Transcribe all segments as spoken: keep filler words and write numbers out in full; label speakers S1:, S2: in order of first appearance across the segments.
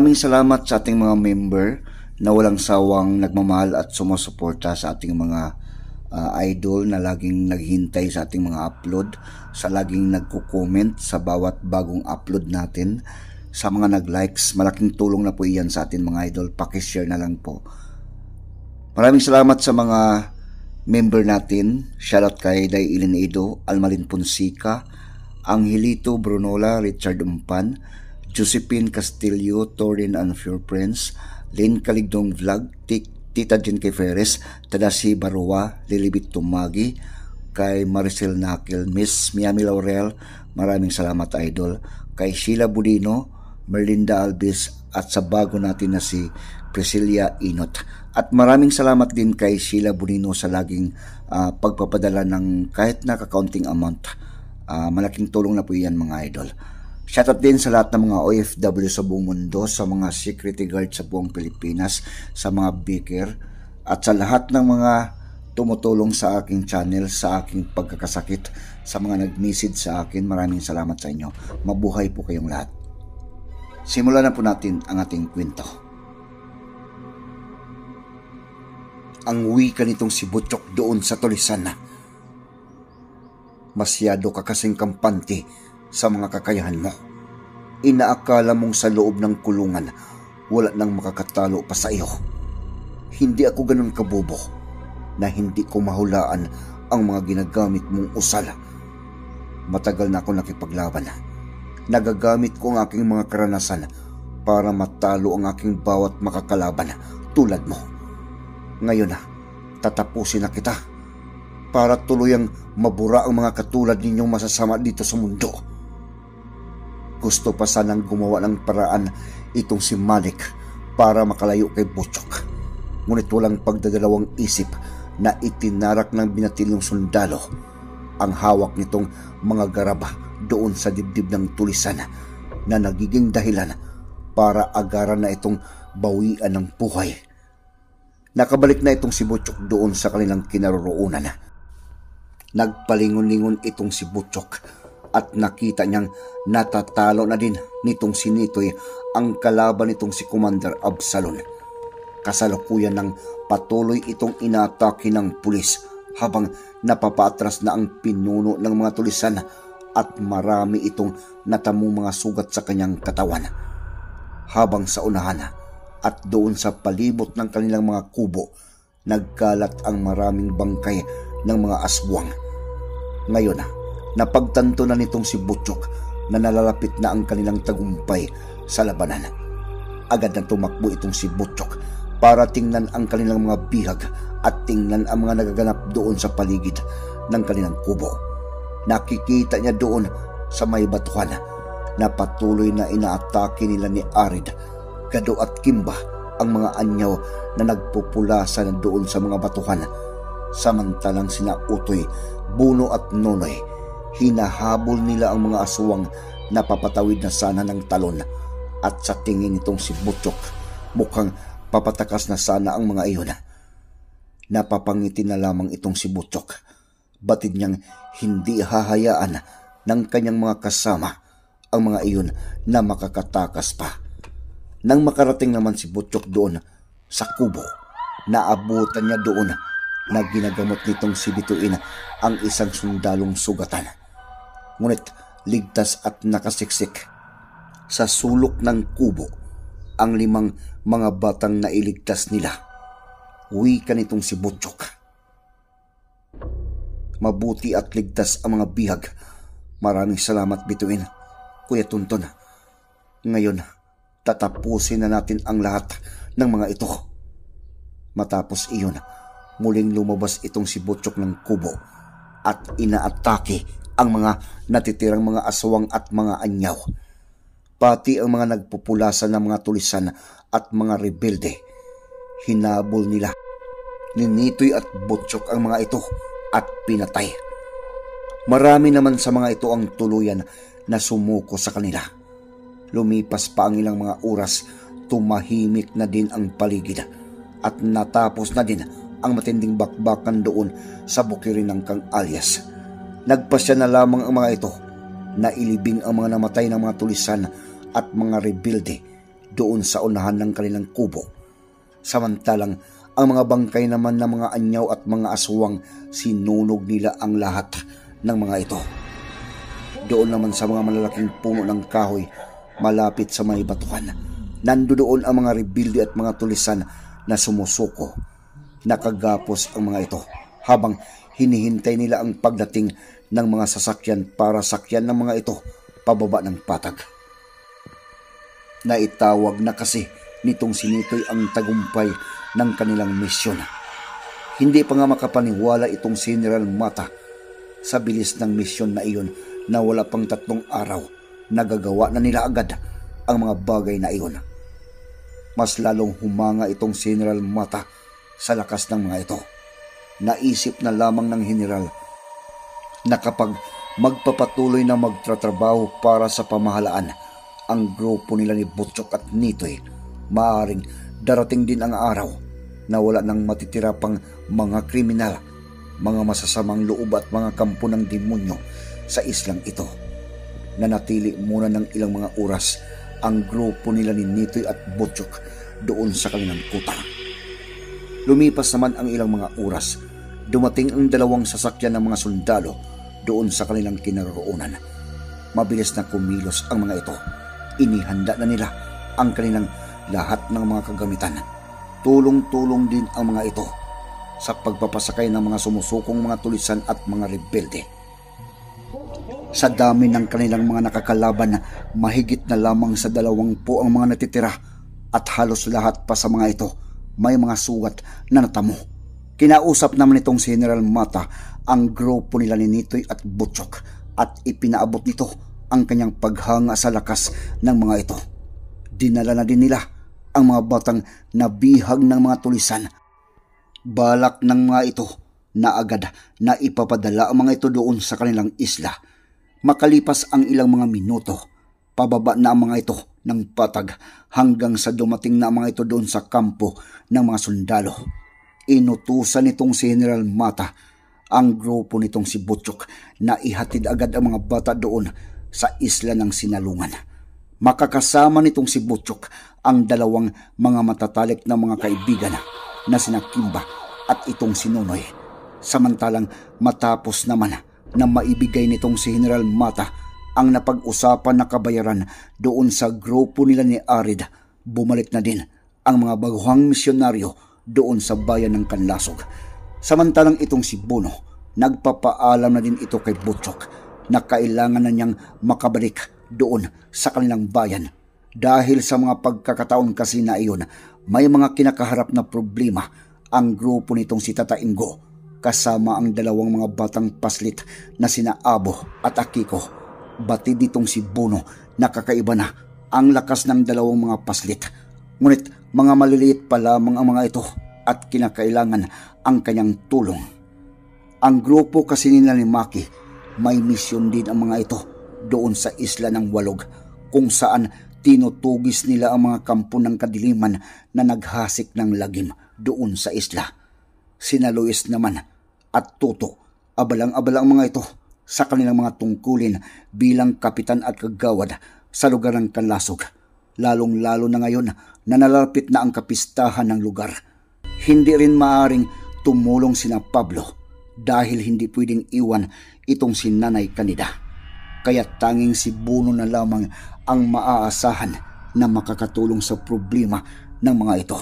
S1: Maraming salamat sa ating mga member na walang sawang nagmamahal at sumusuporta sa ating mga uh, idol na laging naghihintay sa ating mga upload, sa laging nagko-comment sa bawat bagong upload natin, sa mga nag-likes. Malaking tulong na po iyan sa ating mga idol. Pakishare na lang po. Maraming salamat sa mga member natin. Shoutout kay Day Ilin Edo, Almalin Ponsica, Angelito Brunola, Richard Umpan, Josephine Castillo, Torin and Pure Prince, Lynn Kaligdong Vlog, Tita Jen K. Ferres, Tadasi Barua, Lilibit Tumagi, kay Maricel Nakil, Miss Miami Laurel, maraming salamat idol, kay Sheila Budino, Merlinda Alvis, at sa bago natin na si Priscilla Inot. At maraming salamat din kay Sheila Budino sa laging uh, pagpapadala ng kahit na kakaunting amount. Uh, malaking tulong na po yan mga idol. Shoutout din sa lahat ng mga O F W sa buong mundo, sa mga security guard sa buong Pilipinas, sa mga baker, at sa lahat ng mga tumutulong sa aking channel, sa aking pagkakasakit, sa mga nag-message sa akin. Maraming salamat sa inyo. Mabuhay po kayong lahat. Simulan na po natin ang ating kwento. Ang wika nitong si Butchok doon sa tulisan na, masyado ka kasing kampante sa mga kakayahan mo. Inaakala mong sa loob ng kulungan wala nang makakatalo pa sa iyo. Hindi ako ganun kabobo na hindi ko mahulaan ang mga ginagamit mong usal. Matagal na ako nakipaglaban. Nagagamit ko ang aking mga karanasan para matalo ang aking bawat makakalaban tulad mo. Ngayon na, tatapusin na kita para tuluyang mabura ang mga katulad ninyong masasama dito sa mundo. Gusto pa sanang gumawa ng paraan itong si Malik para makalayo kay Butchok. Ngunit walang pagdadalawang isip na itinarak ng binatilyong sundalo ang hawak nitong mga garaba doon sa dibdib ng tulisan na nagiging dahilan para agaran na itong bawian ng buhay. Nakabalik na itong si Butchok doon sa kanilang kinaroroonan. Nagpalingon-lingon itong si Butchok at nakita niyang natatalo na din nitong si Nitoy ang kalaban nitong si Commander Absalon. Kasalukuyan ng patuloy itong inaatake ng pulis habang napapatras na ang pinuno ng mga tulisan at marami itong natamong mga sugat sa kanyang katawan. Habang sa unahan at doon sa palibot ng kanilang mga kubo, nagkalat ang maraming bangkay ng mga aswang. Ngayon na, napagtanto na nitong si Butchok na nalalapit na ang kanilang tagumpay sa labanan. Agad na tumakbo itong si Butchok para tingnan ang kanilang mga bihag at tingnan ang mga nagaganap doon sa paligid ng kanilang kubo. Nakikita niya doon sa may batuhan na patuloy na inaatake nila ni Arid, Gado at Kimba ang mga anyaw na nagpupulasan doon sa mga batuhan. Samantalang sina Utoy, Buno at Nonoy, hinahabol nila ang mga aswang na papatawid na sana ng talon. At sa tingin nitong si Butchok, mukhang papatakas na sana ang mga iyon. Napapangiti na lamang itong si Butchok. Batid niyang hindi hahayaan ng kanyang mga kasama ang mga iyon na makakatakas pa. Nang makarating naman si Butchok doon sa kubo, naabutan niya doon na ginagamot nitong si Bituin ang isang sundalong sugatan. Ngunit ligtas at nakasiksik sa sulok ng kubo ang limang mga batang nailigtas nila. Wika nitong si Butchok. Mabuti at ligtas ang mga bihag. Maraming salamat, Bituin, Kuya Tunton. Ngayon, tatapusin na natin ang lahat ng mga ito. Matapos iyon, muling lumabas itong si Butchok ng kubo at inaatake ang mga natitirang mga aswang at mga anyaw. Pati ang mga nagpupulasan ng mga tulisan at mga rebelde. Hinabol nila ni Nitoy at Butchok ang mga ito at pinatay. Marami naman sa mga ito ang tuluyan na sumuko sa kanila. Lumipas pa ang ilang mga oras, tumahimik na din ang paligid at natapos na din ang matinding bakbakan doon sa bukirin ng Kang Alias. Nagpasya na lamang ang mga ito na ilibing ang mga namatay ng mga tulisan at mga rebelde doon sa unahan ng kanilang kubo. Samantalang ang mga bangkay naman ng mga anyaw at mga aswang, sinunog nila ang lahat ng mga ito. Doon naman sa mga malalaking puno ng kahoy malapit sa may batuhan, nandoon ang mga rebelde at mga tulisan na sumusuko. Nakagapos ang mga ito habang hinihintay nila ang pagdating ng mga sasakyan para sakyan ng mga ito pababa ng patag. Naitawag na kasi nitong si Nitoy ang tagumpay ng kanilang misyon. Hindi pa nga makapaniwala itong si General Mata sa bilis ng misyon na iyon na wala pang tatlong araw nagagawa na nila agad ang mga bagay na iyon. Mas lalong humanga itong si General Mata sa lakas ng mga ito. Naisip na lamang ng General na kapag magpapatuloy na magtratrabaho para sa pamahalaan ang grupo nila ni Butchok at Nitoy, maaring darating din ang araw na wala nang matitira pang mga kriminal, mga masasamang loob at mga kampo ng demonyo sa islang ito. Nanatili muna ng ilang mga oras ang grupo nila ni Nitoy at Butchok doon sa kanilang kuta. Lumipas naman ang ilang mga oras, dumating ang dalawang sasakyan ng mga sundalo doon sa kanilang kinaroroonan. Mabilis na kumilos ang mga ito. Inihanda na nila ang kanilang lahat ng mga kagamitan. Tulong-tulong din ang mga ito sa pagpapasakay ng mga sumusukong mga tulisan at mga rebelde. Sa dami ng kanilang mga nakakalaban, mahigit na lamang sa dalawang po ang mga natitira at halos lahat pa sa mga ito may mga sugat na natamo. Kinausap naman itong si General Mata ang grupo nila ni Nitoy at Butchok at ipinaabot nito ang kanyang paghanga sa lakas ng mga ito. Dinala na din nila ang mga batang nabihag ng mga tulisan. Balak ng mga ito na agad na ipapadala ang mga ito doon sa kanilang isla. Makalipas ang ilang mga minuto, pababa na ang mga ito ng patag hanggang sa dumating na ang mga ito doon sa kampo ng mga sundalo. Inutusan nitong si General Mata ang grupo nitong si Butchok na ihatid agad ang mga bata doon sa isla ng Sinalungan. Makakasama nitong si Butchok ang dalawang mga matatalik na mga kaibigan na sina Kimba at itong si Nonoy. Samantalang matapos naman na maibigay nitong si General Mata ang napag-usapan na kabayaran doon sa grupo nila ni Arid, bumalik na din ang mga baguhang misyonaryo doon sa bayan ng Kanlasog. Samantalang itong si Bono, nagpapaalam na din ito kay Butchok na kailangan na niyang makabalik doon sa kanilang bayan dahil sa mga pagkakataon kasi na iyon may mga kinakaharap na problema ang grupo nitong si Tata Ingo kasama ang dalawang mga batang paslit na sina Abo at Akiko. Batid ditong si Bono na kakaiba na ang lakas ng dalawang mga paslit, ngunit mga maliliit pa lamang ang mga ito at kinakailangan ang kanyang tulong. Ang grupo kasi nila ni Maki, may misyon din ang mga ito doon sa isla ng Walog kung saan tinutugis nila ang mga kampo ng kadiliman na naghasik ng lagim doon sa isla. Sina Luis naman at Tuto, abalang-abala ang mga ito sa kanilang mga tungkulin bilang kapitan at kagawad sa lugar ng Kanlasog, lalong-lalo na ngayon na nalalapit na ang kapistahan ng lugar. Hindi rin maaring tumulong sina Pablo dahil hindi pwedeng iwan itong si Nanay Kanida. Kaya tanging si Bono na lamang ang maaasahan na makakatulong sa problema ng mga ito.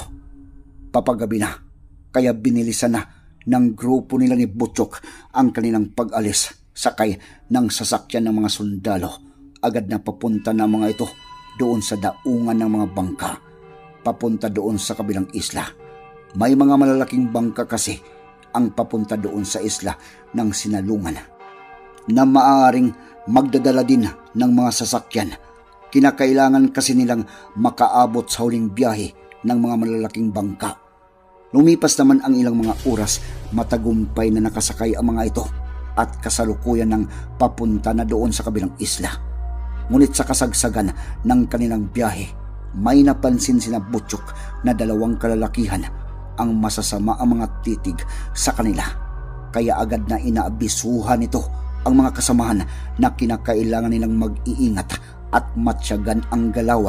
S1: Papagabi na, kaya binilisan na ng grupo nila ni Butchok ang kanilang pag-alis sakay ng sasakyan ng mga sundalo. Agad na papunta na mga ito doon sa daungan ng mga bangka, papunta doon sa kabilang isla. May mga malalaking bangka kasi ang papunta doon sa isla ng Sinalungan na maaaring magdadala din ng mga sasakyan. Kinakailangan kasi nilang makaabot sa huling biyahe ng mga malalaking bangka. Lumipas naman ang ilang mga oras, matagumpay na nakasakay ang mga ito at kasalukuyan ng papunta na doon sa kabilang isla. Ngunit sa kasagsagan ng kanilang biyahe, may napansin sina Butchok na dalawang kalalakihan ang masasama ang mga titig sa kanila. Kaya agad na inaabisuhan nito ang mga kasamahan na kinakailangan nilang mag-iingat at matyagan ang galawan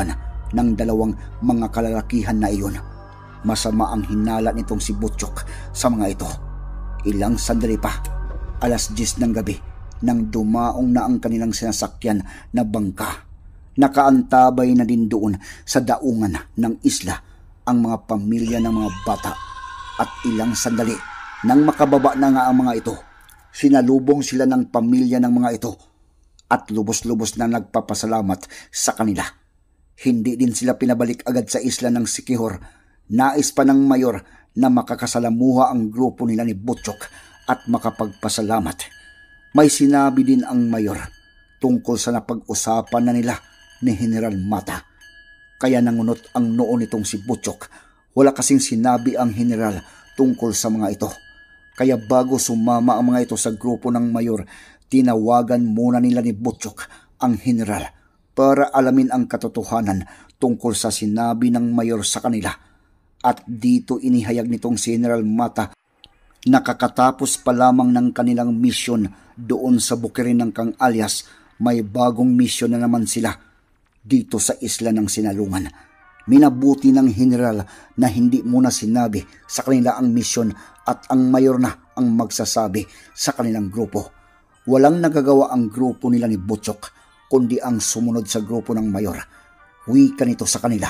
S1: ng dalawang mga kalalakihan na iyon. Masama ang hinala nitong si Butchok sa mga ito. Ilang sandali pa, alas diyes ng gabi, nang dumaong na ang kanilang sinasakyan na bangka. Nakaantabay na din doon sa daungan ng isla ang mga pamilya ng mga bata. At ilang sandali, nang makababa na nga ang mga ito, sinalubong sila ng pamilya ng mga ito at lubos-lubos na nagpapasalamat sa kanila. Hindi din sila pinabalik agad sa isla ng Siquijor. Nais pa ng mayor na makakasalamuha ang grupo nila ni Butchok at makapagpasalamat. May sinabi din ang mayor tungkol sa napag-usapan na nila ni General Mata. Kaya nangunot ang noo nitong si Butchok. Wala kasing sinabi ang general tungkol sa mga ito. Kaya bago sumama ang mga ito sa grupo ng mayor, tinawagan muna nila ni Butchok ang general para alamin ang katotohanan tungkol sa sinabi ng mayor sa kanila. At dito inihayag nitong si General Mata na kakatapos pa lamang ng kanilang misyon doon sa bukirin ng Kang Alias, may bagong misyon na naman sila dito sa isla ng Sinalungan. Minabuti ng general na hindi muna sinabi sa kanila ang misyon at ang mayor na ang magsasabi sa kanilang grupo. Walang nagagawa ang grupo nila ni Butchok kundi ang sumunod sa grupo ng mayor. Wika nito sa kanila: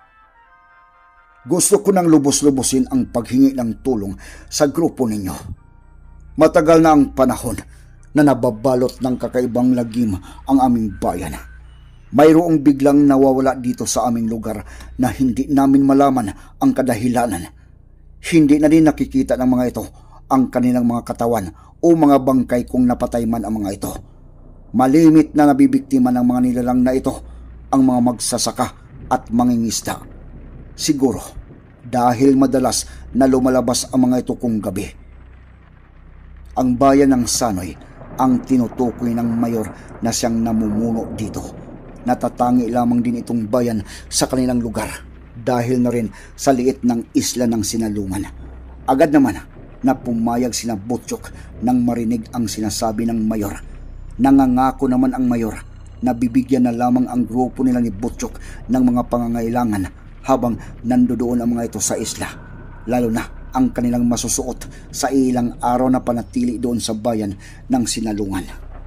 S1: "Gusto ko nang lubos-lubosin ang paghingi ng tulong sa grupo ninyo. Matagal na ang panahon na nababalot ng kakaibang lagim ang aming bayan. Mayroong biglang nawawala dito sa aming lugar na hindi namin malaman ang kadahilanan. Hindi na din nakikita ng mga ito ang kanilang mga katawan o mga bangkay kung napatay man ang mga ito. Malimit na nabibiktima ng mga nilalang na ito ang mga magsasaka at mangingisda. Siguro dahil madalas na lumalabas ang mga ito kung gabi." Ang bayan ng Sanoy ang tinutukoy ng mayor na siyang namumuno dito. Natatangi lamang din itong bayan sa kanilang lugar dahil na rin sa liit ng isla ng Sinalungan. Agad naman na pumayag sina Butchok nang marinig ang sinasabi ng mayor. Nangangako naman ang mayor na bibigyan na lamang ang grupo nila ni Butchok ng mga pangangailangan habang nandoon ang mga ito sa isla, lalo na ang kanilang masusuot sa ilang araw na panatili doon sa bayan ng Sinalungan.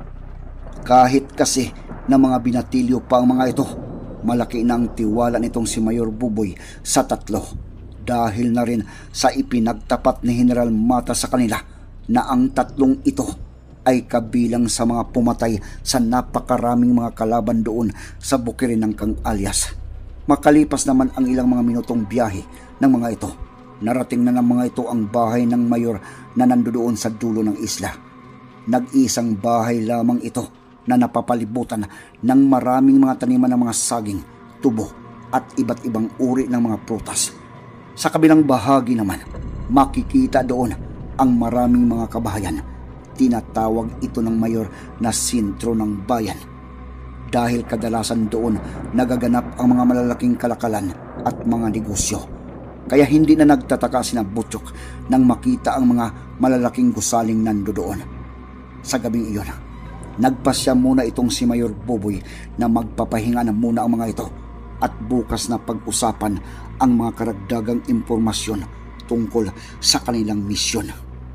S1: Kahit kasi na mga binatilyo pa ang mga ito, malaki na ang tiwala nitong si Mayor Buboy sa tatlo dahil na rin sa ipinagtapat ni General Mata sa kanila na ang tatlong ito ay kabilang sa mga pumatay sa napakaraming mga kalaban doon sa bukirin ng Kang Alias. Makalipas naman ang ilang mga minutong biyahe ng mga ito, narating na ng mga ito ang bahay ng mayor na nandoon sa dulo ng isla. Nag-isang bahay lamang ito na napapalibutan ng maraming mga taniman ng mga saging, tubo at iba't ibang uri ng mga prutas. Sa kabilang bahagi naman, makikita doon ang maraming mga kabahayan. Tinatawag ito ng mayor na sentro ng bayan dahil kadalasan doon nagaganap ang mga malalaking kalakalan at mga negosyo. Kaya hindi na nagtataka sina Butchok nang makita ang mga malalaking gusaling nandoon. Sa gabing iyon, nagpasya muna itong si Mayor Buboy na magpapahinga na muna ang mga ito at bukas na pag-usapan ang mga karagdagang impormasyon tungkol sa kanilang misyon.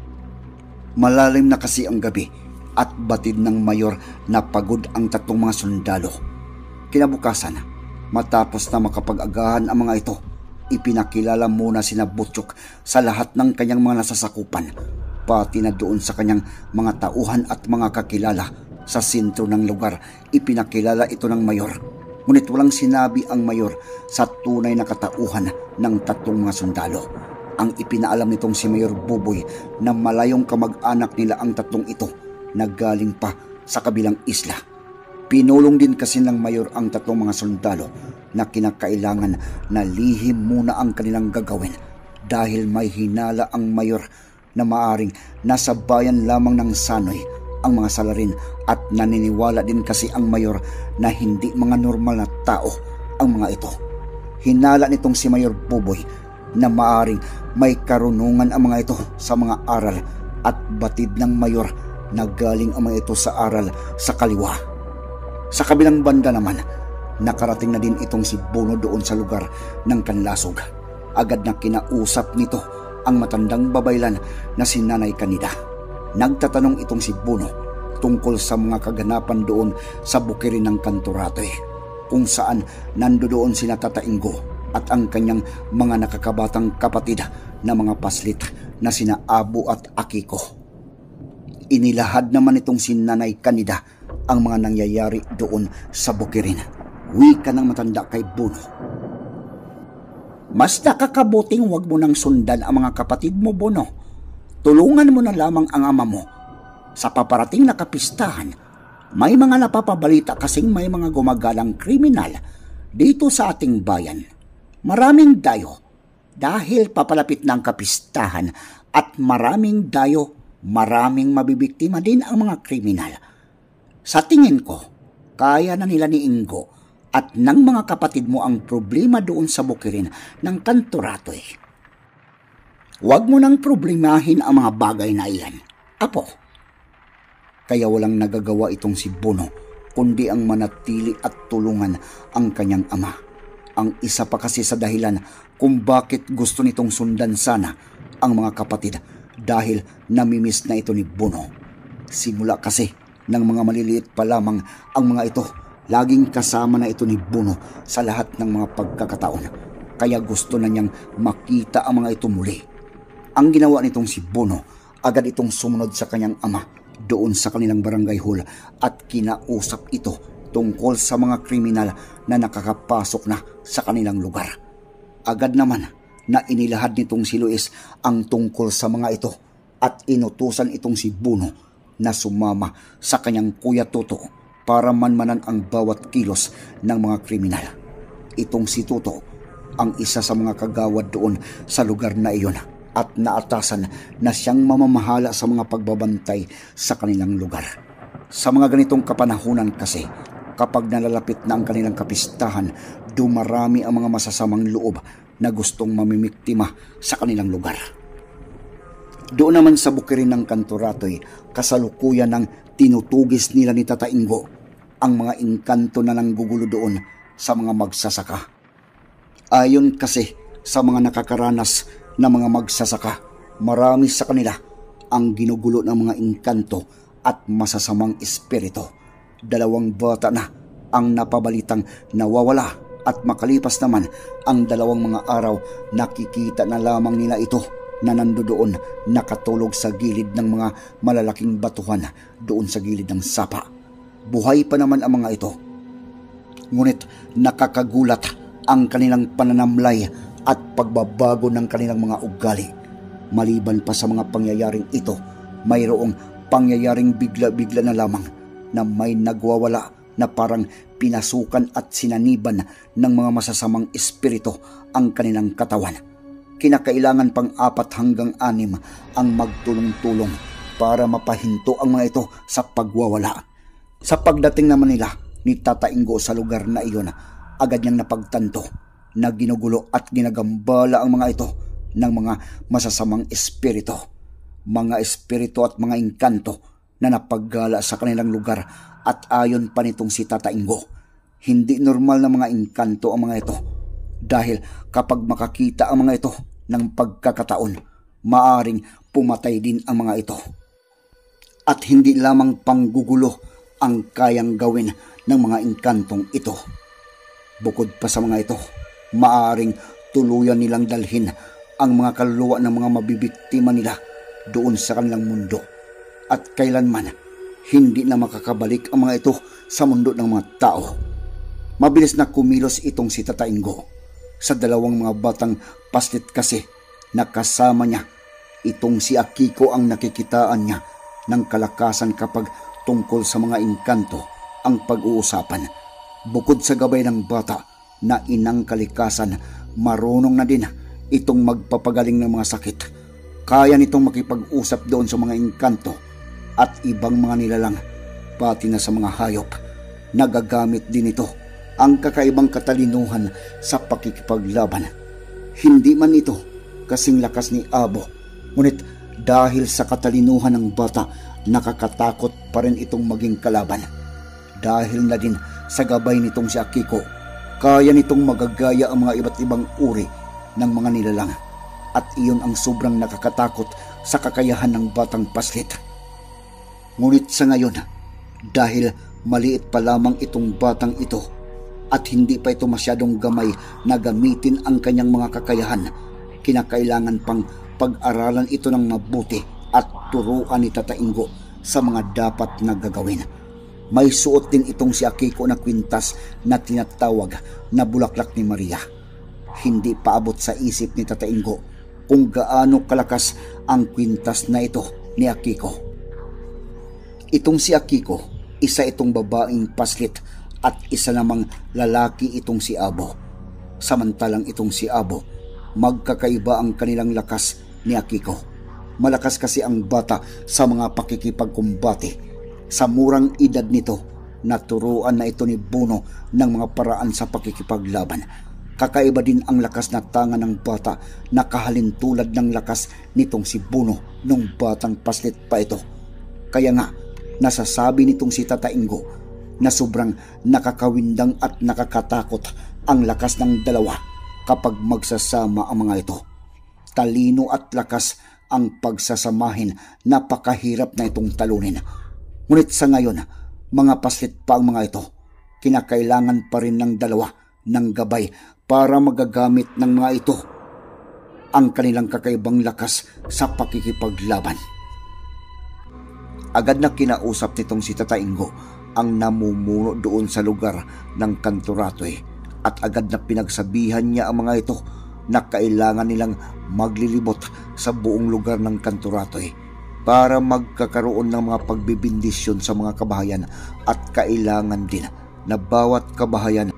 S1: Malalim na kasi ang gabi at batid ng mayor na pagod ang tatlong mga sundalo. Kinabukasan, matapos na makapag-agahan ang mga ito, ipinakilala muna sina Butchok sa lahat ng kanyang mga nasasakupan, pati na doon sa kanyang mga tauhan at mga kakilala. Sa sentro ng lugar, ipinakilala ito ng mayor. Ngunit walang sinabi ang mayor sa tunay na katauhan ng tatlong mga sundalo. Ang ipinaalam nitong si Mayor Buboy na malayong kamag-anak nila ang tatlong ito na galing pa sa kabilang isla. Pinulong din kasi ng mayor ang tatlong mga sundalo na kinakailangan na lihim muna ang kanilang gagawin dahil may hinala ang mayor na maaring nasa bayan lamang ng Sanoy ang mga salarin at naniniwala din kasi ang mayor na hindi mga normal na tao ang mga ito. Hinala nitong si Mayor Buboy na maaring may karunungan ang mga ito sa mga aral at batid ng mayor na galing ang mga ito sa aral sa kaliwa. Sa kabilang banda naman, Nakarating na din itong si Bono doon sa lugar ng kanlasog. Agad na kinausap nito ang matandang babaylan na si Nanay Kanida. Nagtatanong itong si Bono tungkol sa mga kaganapan doon sa bukirin ng Kantoratoy, kung saan nandoon sina Tata Ingo at ang kanyang mga nakakabatang kapatid na mga paslit na sina Abo at Akiko. Inilahad naman itong si Nanay Kanida ang mga nangyayari doon sa bukirin. Wika ng matanda kay Bono, "Mas nakakabuting wag mo nang sundan ang mga kapatid mo, Bono. Tulungan mo na lamang ang ama mo. Sa paparating na kapistahan, may mga napapabalita kasing may mga gumagalang kriminal dito sa ating bayan. Maraming dayo dahil papalapit ng kapistahan at maraming dayo, maraming mabibiktima din ang mga kriminal. Sa tingin ko, kaya na nila ni Ingo at ng mga kapatid mo ang problema doon sa bukirin ng Kantoratoy. Huwag mo nang problemahin ang mga bagay na iyan, Apo." Kaya walang nagagawa itong si Bono kundi ang manatili at tulungan ang kanyang ama. Ang isa pa kasi sa dahilan kung bakit gusto nitong sundan sana ang mga kapatid dahil namimiss na ito ni Bono. Simula kasi ng mga maliliit pa lamang ang mga ito, laging kasama na ito ni Bono sa lahat ng mga pagkakataon. Kaya gusto na niyang makita ang mga ito muli. Ang ginawa nitong si Bono, agad itong sumunod sa kanyang ama doon sa kanilang barangay hall at kinausap ito tungkol sa mga kriminal na nakakapasok na sa kanilang lugar. Agad naman na inilahad nitong si Luis ang tungkol sa mga ito at inutusan itong si Bono na sumama sa kanyang Kuya Toto para manmanan ang bawat kilos ng mga kriminal. Itong si Toto ang isa sa mga kagawad doon sa lugar na iyon at naatasan na siyang mamamahala sa mga pagbabantay sa kanilang lugar. Sa mga ganitong kapanahunan kasi, kapag nalalapit na ang kanilang kapistahan, dumarami ang mga masasamang loob na gustong mamimiktima sa kanilang lugar. Doon naman sa bukirin ng Kantoratoy, kasalukuyan ng tinutugis nila ni Tata Ingo ang mga engkanto na nanggugulo doon sa mga magsasaka. Ayon kasi sa mga nakakaranas na mga magsasaka, marami sa kanila ang ginugulo ng mga engkanto at masasamang espiritu. Dalawang bata na ang napabalitang nawawala at makalipas naman ang dalawang mga araw, nakikita na lamang nila ito na nandoon nakatulog sa gilid ng mga malalaking batuhan doon sa gilid ng sapa. Buhay pa naman ang mga ito. Ngunit nakakagulat ang kanilang pananamlay at pagbabago ng kanilang mga ugali. Maliban pa sa mga pangyayaring ito, mayroong pangyayaring bigla-bigla na lamang na may nagwawala na parang pinasukan at sinaniban ng mga masasamang espiritu ang kanilang katawan. Kinakailangan pang apat hanggang anim ang magtulong-tulong para mapahinto ang mga ito sa pagwawala. Sa pagdating naman nila ni Tata Ingo sa lugar na iyon, agad niyang napagtanto na ginugulo at ginagambala ang mga ito ng mga masasamang espiritu. Mga espiritu at mga engkanto na napaggala sa kanilang lugar at ayon pa nitong si Tata Ingo, hindi normal na mga engkanto ang mga ito dahil kapag makakita ang mga ito ng pagkakataon, maaring pumatay din ang mga ito. At hindi lamang panggugulo ang kayang gawin ng mga engkantong ito. Bukod pa sa mga ito, maaring tuluyan nilang dalhin ang mga kaluluwa ng mga mabibiktima nila doon sa kanilang mundo at kailanman hindi na makakabalik ang mga ito sa mundo ng mga tao. Mabilis na kumilos itong si Tata Ingo sa dalawang mga batang paslit kasi na kasama niya. Itong si Akiko ang nakikitaan niya ng kalakasan kapag tungkol sa mga engkanto ang pag-uusapan. Bukod sa gabay ng bata na inang kalikasan, marunong na din itong magpapagaling ng mga sakit. Kaya nitong makipag-usap doon sa mga engkanto at ibang mga nilalang, pati na sa mga hayop. Nagagamit din ito ang kakaibang katalinuhan sa pakikipaglaban. Hindi man ito kasing lakas ni Abo, ngunit dahil sa katalinuhan ng bata, nakakatakot pa rin itong maging kalaban. Dahil na din sa gabay nitong si Akiko, kaya nitong magagaya ang mga iba't ibang uri ng mga nilalang. At iyon ang sobrang nakakatakot sa kakayahan ng batang paslit. Ngunit sa ngayon, dahil maliit pa lamang itong batang ito at hindi pa ito masyadong gamay na gamitin ang kanyang mga kakayahan, kinakailangan pang pag-aralan ito ng mabuti at turuan ni Tata Ingo sa mga dapat na gagawin. May suot din itong si Akiko na kwintas na tinatawag na bulaklak ni Maria. Hindi paabot sa isip ni Tata Ingo kung gaano kalakas ang kwintas na ito ni Akiko. Itong si Akiko, isa itong babaeng paslit at isa namang lalaki itong si Abo. Samantalang itong si Abo, magkakaiba ang kanilang lakas ni Akiko. Malakas kasi ang bata sa mga pakikipagkumbate. Sa murang edad nito, naturuan na ito ni Buno ng mga paraan sa pakikipaglaban. Kakaiba din ang lakas na tanga ng bata na kahalintulad ng lakas nitong si Buno nung batang paslit pa ito. Kaya nga, nasasabi nitong si Tata Ingo na sobrang nakakawindang at nakakatakot ang lakas ng dalawa kapag magsasama ang mga ito. Talino at lakas ang pagsasamahin, napakahirap na itong talunin. Ngunit sa ngayon, mga paslit pa ang mga ito. Kinakailangan pa rin ng dalawa ng gabay para magagamit ng mga ito ang kanilang kakaibang lakas sa pakikipaglaban. Agad na kinausap nitong si Tata Ingo ang namumuno doon sa lugar ng Kanturatoy at agad na pinagsabihan niya ang mga ito na kailangan nilang maglilibot sa buong lugar ng Kanturatoy para magkakaroon ng mga pagbibindisyon sa mga kabahayan at kailangan din na bawat kabahayan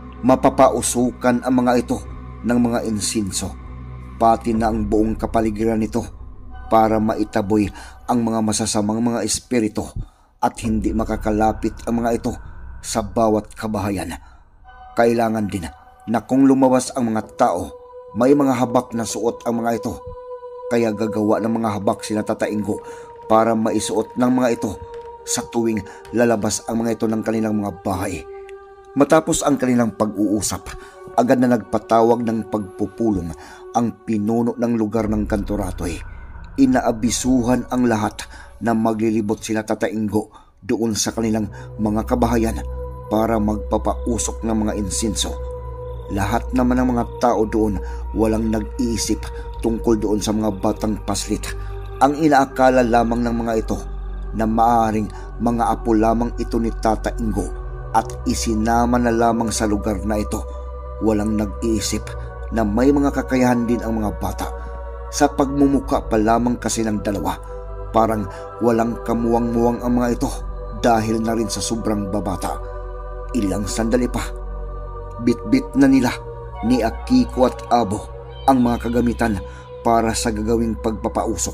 S1: mapapausukan ang mga ito ng mga insinso pati na ang buong kapaligiran nito para maitaboy ang mga masasamang mga espiritu at hindi makakalapit ang mga ito sa bawat kabahayan. Kailangan din na kung lumabas ang mga tao, may mga habak na suot ang mga ito. Kaya gagawa ng mga habak sina Tata Ingo para maisuot ng mga ito sa tuwing lalabas ang mga ito ng kanilang mga bahay. Matapos ang kanilang pag-uusap, agad na nagpatawag ng pagpupulong ang pinuno ng lugar ng Kanturatoy. Inaabisuhan ang lahat na maglilibot sila Tata Ingo doon sa kanilang mga kabahayan para magpapausok ng mga insinso. Lahat naman ng mga tao doon walang nag-iisip tungkol doon sa mga batang paslit. Ang inaakala lamang ng mga ito na maaaring mga apo lamang ito ni Tata Ingo at isinama na lamang sa lugar na ito. Walang nag-iisip na may mga kakayahan din ang mga bata. Sa pagmumuka pa lamang kasi ng dalawa, parang walang kamuwang-muwang ang mga ito dahil na rin sa sobrang babata. Ilang sandali pa, bit-bit na nila ni Akiko at Abo ang mga kagamitan para sa gagawing pagpapausok.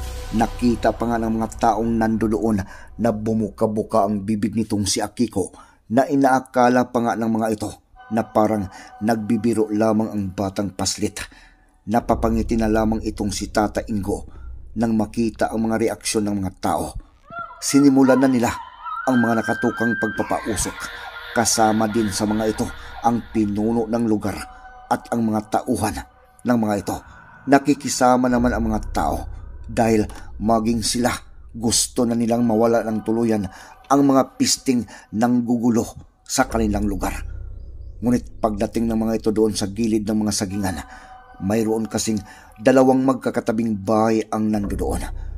S1: Nakita pa nga ng mga taong nandoon na bumuka-buka ang bibig nitong si Akiko na inaakala pa nga ng mga ito na parang nagbibiro lamang ang batang paslit. Napapangiti na lamang itong si Tata Ingo nang makita ang mga reaksyon ng mga tao. Sinimulan na nila ang mga nakatukang pagpapausok. Kasama din sa mga ito ang pinuno ng lugar at ang mga tauhan ng mga ito. Nakikisama naman ang mga tao dahil maging sila gusto na nilang mawala ng tuluyan ang mga pisting ng gugulo sa kanilang lugar. Ngunit pagdating ng mga ito doon sa gilid ng mga sagingan, mayroon kasing dalawang magkakatabing bahay ang nandoon.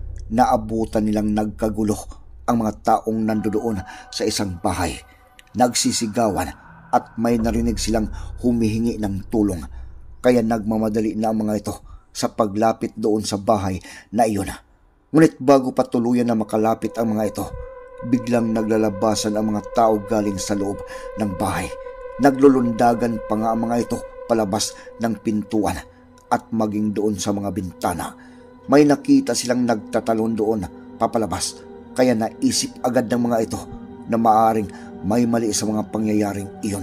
S1: Naabutan nilang nagkagulo ang mga taong nandoon sa isang bahay. Nagsisigawan at may narinig silang humihingi ng tulong. Kaya nagmamadali na ang mga ito sa paglapit doon sa bahay na iyon. Ngunit bago pa tuluyan na makalapit ang mga ito, biglang naglalabasan ang mga tao galing sa loob ng bahay. Naglulundagan pa nga ang mga ito palabas ng pintuan at maging doon sa mga bintana. May nakita silang nagtatalon doon papalabas, kaya naisip agad ng mga ito na maaring may mali sa mga pangyayaring iyon.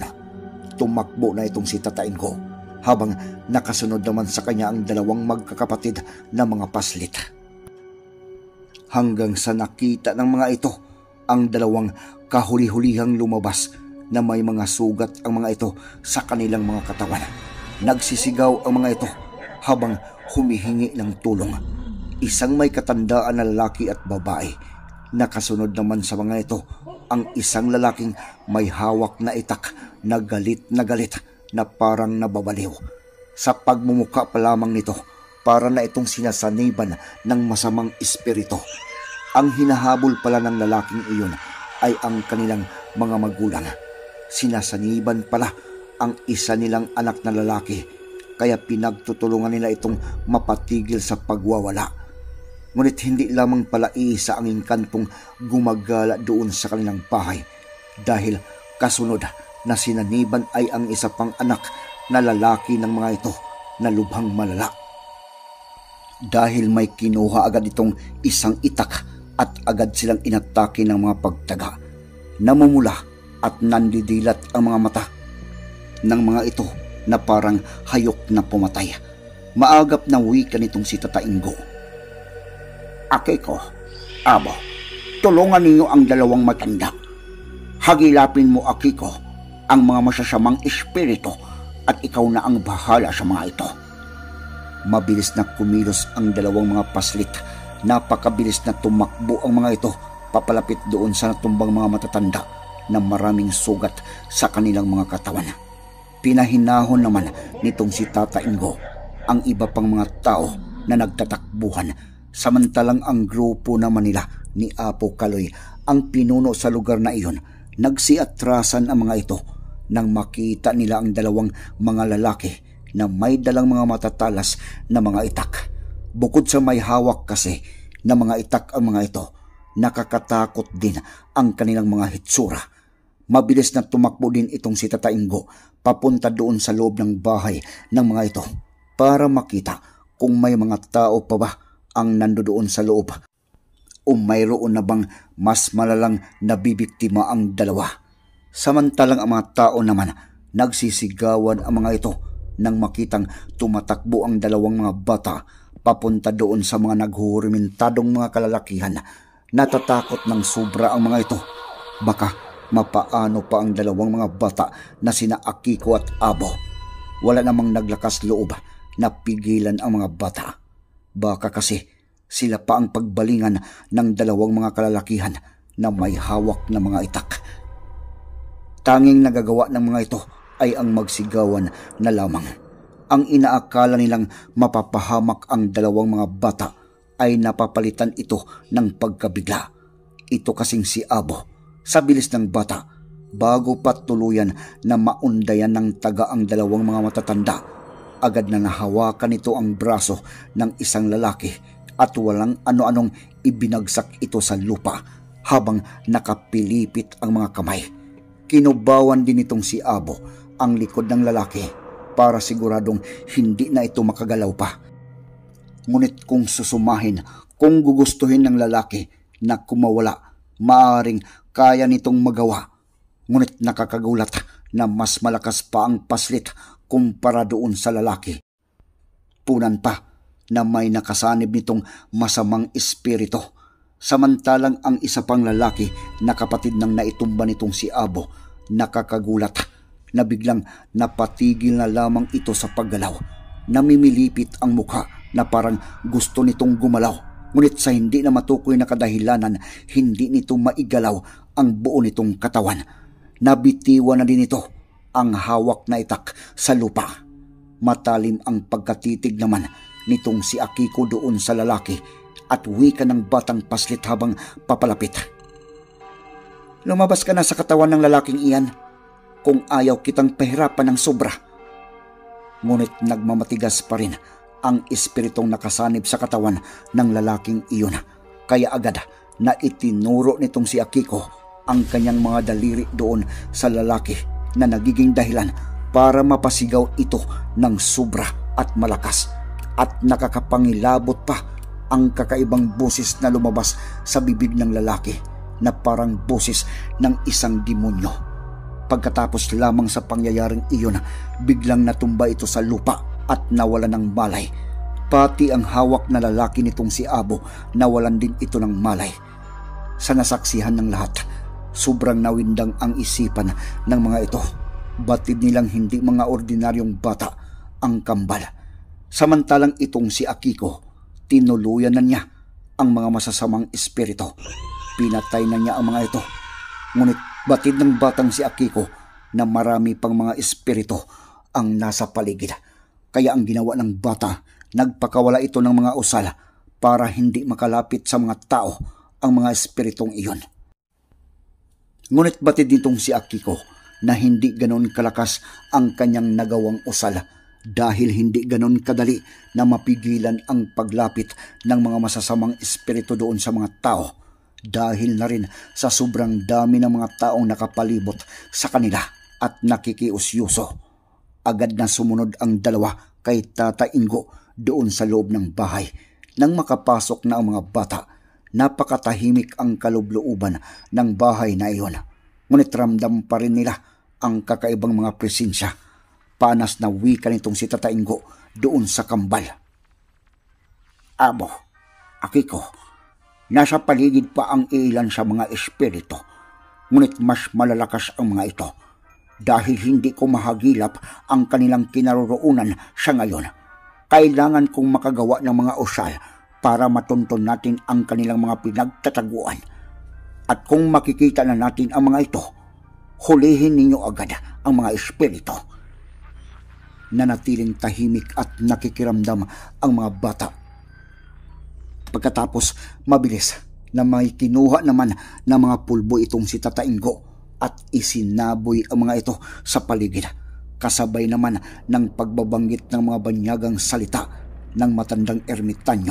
S1: Tumakbo na itong si Tata Ingo habang nakasunod naman sa kanya ang dalawang magkakapatid na mga paslit. Hanggang sa nakita ng mga ito ang dalawang Kahuli-hulihang lumabas na may mga sugat ang mga ito sa kanilang mga katawan. Nagsisigaw ang mga ito habang humihingi ng tulong. Isang may katandaan na lalaki at babae. Nakasunod naman sa mga ito ang isang lalaking may hawak na itak na galit na galit na parang nababaliw. Sa pagmumuka pa lamang nito, para na itong sinasaniban ng masamang espiritu. Ang hinahabol pala ng lalaking iyon ay ang kanilang mga magulang. Sinasaniban pala ang isa nilang anak na lalaki, kaya pinagtutulungan nila itong mapatigil sa pagwawala. Ngunit hindi lamang pala iisa ang engkantong gumagala doon sa kanilang bahay, dahil kasunod na sinaniban ay ang isa pang anak na lalaki ng mga ito na lubhang malala. Dahil may kinuha agad itong isang itak at agad silang inatake ng mga pagtaga. Namumula at nandidilat ang mga mata ng mga ito na parang hayok na pumatay. Maagap na wika nitong si Tata Ingo. Akiko, Abo, tulungan ninyo ang dalawang matanda. Hagilapin mo, Akiko, ang mga masasamang espiritu at ikaw na ang bahala sa mga ito. Mabilis na kumilos ang dalawang mga paslit. Napakabilis na tumakbo ang mga ito papalapit doon sa natumbang mga matatanda na maraming sugat sa kanilang mga katawan. Pinahinahon naman nitong si Tata Ingo ang iba pang mga tao na nagtatakbuhan, samantalang ang grupo naman nila ni Apo Kaloy ang pinuno sa lugar na iyon. Nagsiatrasan ang mga ito nang makita nila ang dalawang mga lalaki na may dalang mga matatalas na mga itak. Bukod sa may hawak kasi na mga itak ang mga ito, nakakatakot din ang kanilang mga hitsura. Mabilis na tumakbo din itong si Tata Ingo papunta doon sa loob ng bahay ng mga ito para makita kung may mga tao pa ba ang nandoon sa loob o mayroon na bang mas malalang nabibiktima ang dalawa. Samantalang ang mga tao naman nagsisigawan ang mga ito nang makitang tumatakbo ang dalawang mga bata papunta doon sa mga naghuhurumintadong mga kalalakihan. Natatakot ng sobra ang mga ito. Baka mapaano pa ang dalawang mga bata na sina Akiko at Abo. Wala namang naglakas loob na pigilan ang mga bata. Baka kasi sila pa ang pagbalingan ng dalawang mga kalalakihan na may hawak na mga itak. Tanging nagagawa ng mga ito ay ang magsigawan na lamang. Ang inaakala nilang mapapahamak ang dalawang mga bata ay napapalitan ito ng pagkabigla. Ito kasing si Abo, sa bilis ng bata, bago pa tuluyan na maundayan ng taga ang dalawang mga matatanda, agad na nahawakan nito ang braso ng isang lalaki at walang ano-anong ibinagsak ito sa lupa habang nakapilipit ang mga kamay. Kinubawan din itong si Abo ang likod ng lalaki para siguradong hindi na ito makagalaw pa. Ngunit kung susumahin, kung gugustuhin ng lalaki na kumawala, maaring kaya nitong magawa. Ngunit nakakagulat na mas malakas pa ang paslit kumpara doon sa lalaki. Punan pa na may nakasanib nitong masamang espiritu. Samantalang ang isa pang lalaki na kapatid ng naitumba nitong si Abo, nakakagulat na biglang napatigil na lamang ito sa paggalaw. Namimilipit ang mukha na parang gusto nitong gumalaw. Ngunit sa hindi na matukoy na kadahilanan, hindi nito maigalaw ang buo nitong katawan. Nabitiwan na din ito ang hawak na itak sa lupa. Matalim ang pagkatitig naman nitong si Akiko doon sa lalaki at wika ng batang paslit habang papalapit. Lumabas ka na sa katawan ng lalaking iyan kung ayaw kitang pahirapan ng sobra. Ngunit nagmamatigas pa rin ang espiritong nakasanib sa katawan ng lalaking iyon. Kaya agad na itinuro nitong si Akiko ang kanyang mga daliri doon sa lalaki na nagiging dahilan para mapasigaw ito ng sobra at malakas. At nakakapangilabot pa ang kakaibang boses na lumabas sa bibig ng lalaki na parang boses ng isang demonyo. Pagkatapos lamang sa pangyayaring iyon, biglang natumba ito sa lupa at nawala ng malay. Pati ang hawak na lalaki nitong si Abo nawalan din ito ng malay. Sa nasaksihan ng lahat, Sobrang nawindang ang isipan ng mga ito. Batid nilang hindi mga ordinaryong bata ang kambal. Samantalang itong si Akiko, tinuluyan na niya ang mga masasamang espiritu. Pinatay na niya ang mga ito. Ngunit batid ng batang si Akiko na marami pang mga espiritu ang nasa paligid. Kaya ang ginawa ng bata, nagpakawala ito ng mga usal para hindi makalapit sa mga tao ang mga espiritong iyon. Ngunit batid nitong si Akiko na hindi ganon kalakas ang kanyang nagawang usal dahil hindi ganon kadali na mapigilan ang paglapit ng mga masasamang espiritu doon sa mga tao dahil na rin sa sobrang dami ng mga taong nakapalibot sa kanila at nakikiusyuso. Agad na sumunod ang dalawa kay Tata Ingo doon sa loob ng bahay. Nang makapasok na ang mga bata, napakatahimik ang kaloob-looban ng bahay na iyon. Ngunit ramdam pa rin nila ang kakaibang mga presensya. Panas na wika nitong si Tata Ingo doon sa kambal. Abo, Akiko, nasa paligid pa ang ilan sa mga espiritu. Ngunit mas malalakas ang mga ito dahil hindi ko mahagilap ang kanilang kinaroroonan sa ngayon. Kailangan kong makagawa ng mga usal para matunton natin ang kanilang mga pinagtataguan. At kung makikita na natin ang mga ito, hulihin ninyo agad ang mga espiritu. Nanatiling tahimik at nakikiramdam ang mga bata. Pagkatapos, mabilis na may kinuha naman ng mga pulbo itong si Tata Ingo at isinaboy ang mga ito sa paligid. Kasabay naman ng pagbabanggit ng mga banyagang salita ng matandang ermitanyo.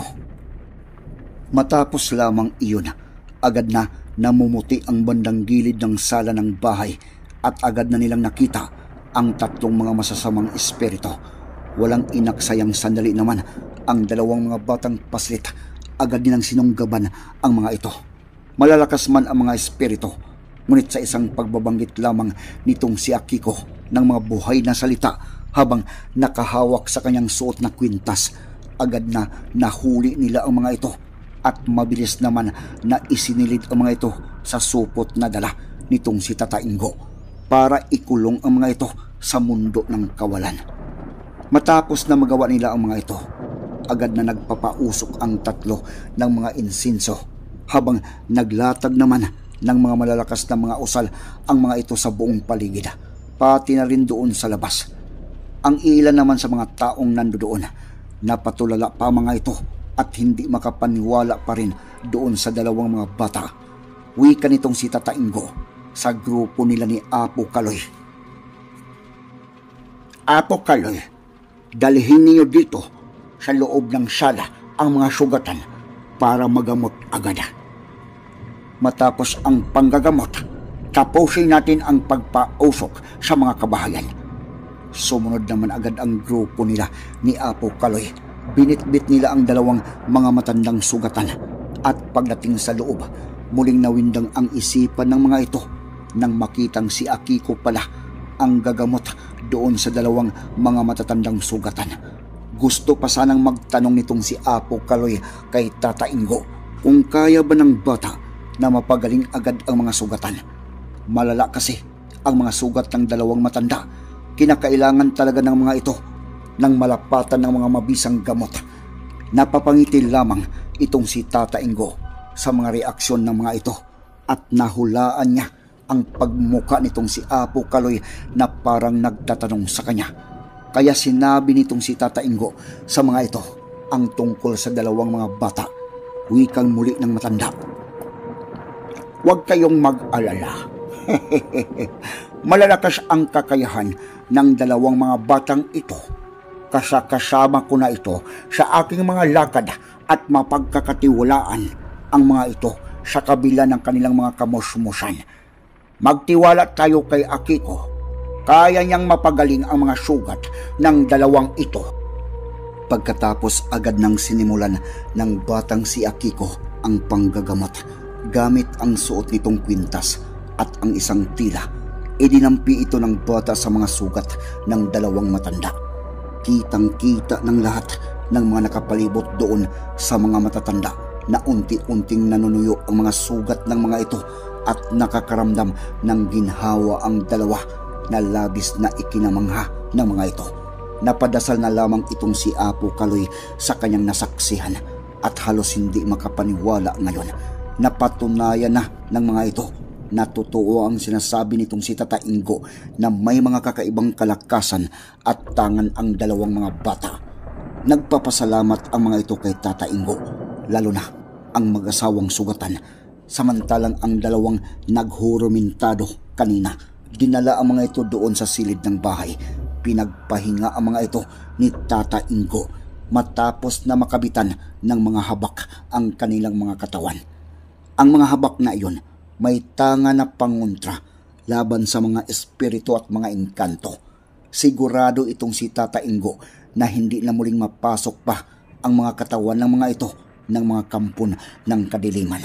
S1: Matapos lamang iyon, agad na namumuti ang bandang gilid ng sala ng bahay at agad na nilang nakita ang tatlong mga masasamang espiritu. Walang inaksayang sandali naman ang dalawang mga batang paslit. Agad nilang sinunggaban ang mga ito. Malalakas man ang mga espiritu, ngunit sa isang pagbabanggit lamang nitong si Akiko ng mga buhay na salita habang nakahawak sa kanyang suot na kwintas, agad na nahuli nila ang mga ito at mabilis naman na isinilid ang mga ito sa supot na dala nitong si Tata Ingo para ikulong ang mga ito sa mundo ng kawalan. Matapos na magawa nila ang mga ito, agad na nagpapausok ang tatlo ng mga insinso habang naglatag naman ng mga malalakas na mga usal ang mga ito sa buong paligid, pati na rin doon sa labas. Ang ilan naman sa mga taong nandoon, napatulala pa mga ito at hindi makapaniwala pa rin doon sa dalawang mga bata. Wika nitong si Tata Ingo sa grupo nila ni Apo Kaloy. Apo Kaloy, dalhin niyo dito sa loob ng sala ang mga sugatan para magamot agad. Matapos ang panggagamot, tapusin natin ang pagpausok sa mga kabahayan. Sumunod naman agad ang grupo nila ni Apo Kaloy. Binitbit nila ang dalawang mga matandang sugatan at pagdating sa loob, muling nawindang ang isipan ng mga ito nang makitang si Akiko pala ang gagamot doon sa dalawang mga matatandang sugatan. Gusto pa sanang magtanong nitong si Apo Kaloy kay Tata Ingo kung kaya ba ng bata na mapagaling agad ang mga sugatan. Malala kasi ang mga sugat ng dalawang matanda. Kinakailangan talaga ng mga ito ng malapatan ng mga mabisang gamot. Napapangiti lamang itong si Tata Ingo sa mga reaksyon ng mga ito at nahulaan niya ang pagmuka nitong si Apo Kaloy na parang nagtatanong sa kanya. Kaya sinabi nitong si Tata Ingo sa mga ito ang tungkol sa dalawang mga bata. Wikang muli ng matanda. Huwag kayong mag-alala. Malalakas ang kakayahan ng dalawang mga batang ito. Kasakasama ko na ito sa aking mga lakad at mapagkakatiwalaan ang mga ito sa kabila ng kanilang mga kamusmusan. Magtiwala tayo kay Akiko. Kaya niyang mapagaling ang mga sugat ng dalawang ito. Pagkatapos agad nang sinimulan ng batang si Akiko ang panggagamot gamit ang suot nitong kwintas at ang isang tila. Idinampi ito ng bata sa mga sugat ng dalawang matanda. Kitang-kita ng lahat ng mga nakapalibot doon sa mga matatanda na unti-unting nanunuyo ang mga sugat ng mga ito at nakakaramdam ng ginhawa ang dalawa na labis na ikinamangha ng mga ito. Napadasal na lamang itong si Apo Kaloy sa kanyang nasaksihan at halos hindi makapaniwala ngayon. Napatunayan na ng mga ito na totoo ang sinasabi nitong si Tata Ingo na may mga kakaibang kalakasan at tangan ang dalawang mga bata. Nagpapasalamat ang mga ito kay Tata Ingo, lalo na ang mag-asawang sugatan. Samantalang ang dalawang naghurumintado kanina, dinala ang mga ito doon sa silid ng bahay. Pinagpahinga ang mga ito ni Tata Ingo matapos na makabitan ng mga habak ang kanilang mga katawan. Ang mga habak na iyon may tanga na pangontra laban sa mga espiritu at mga engkanto. Sigurado itong si Tata Ingo na hindi na muling mapasok pa ang mga katawan ng mga ito ng mga kampon ng kadiliman.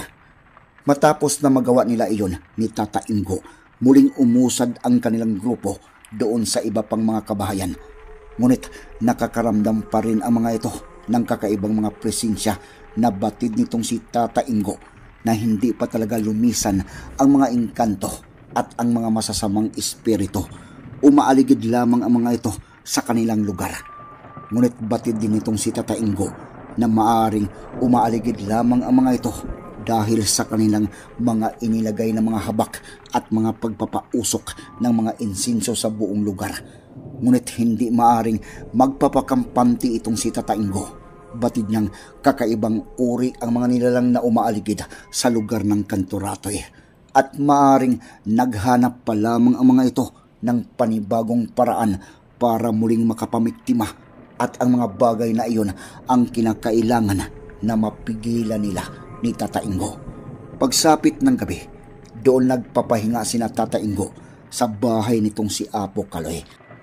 S1: Matapos na magawa nila iyon ni Tata Ingo, muling umusad ang kanilang grupo doon sa iba pang mga kabahayan. Ngunit nakakaramdam pa rin ang mga ito ng kakaibang mga presensya na batid nitong si Tata Ingo na hindi pa talaga lumisan ang mga engkanto at ang mga masasamang espiritu. Umaaligid lamang ang mga ito sa kanilang lugar. Ngunit batid din nitong si Tata Ingo na maaring umaaligid lamang ang mga ito dahil sa kanilang mga inilagay na mga habak at mga pagpapausok ng mga insinso sa buong lugar. Ngunit hindi maaring magpapakampante itong si Tata Ingo. Batid niyang kakaibang uri ang mga nilalang na umaaligid sa lugar ng Kantoratoy. At maaring naghanap pa lamang ang mga ito ng panibagong paraan para muling makapamiktima at ang mga bagay na iyon ang kinakailangan na mapigilan nila ni Tata Ingo. Pagsapit ng gabi, doon nagpapahinga sina Tata Ingo sa bahay nitong si Apo Kaloy.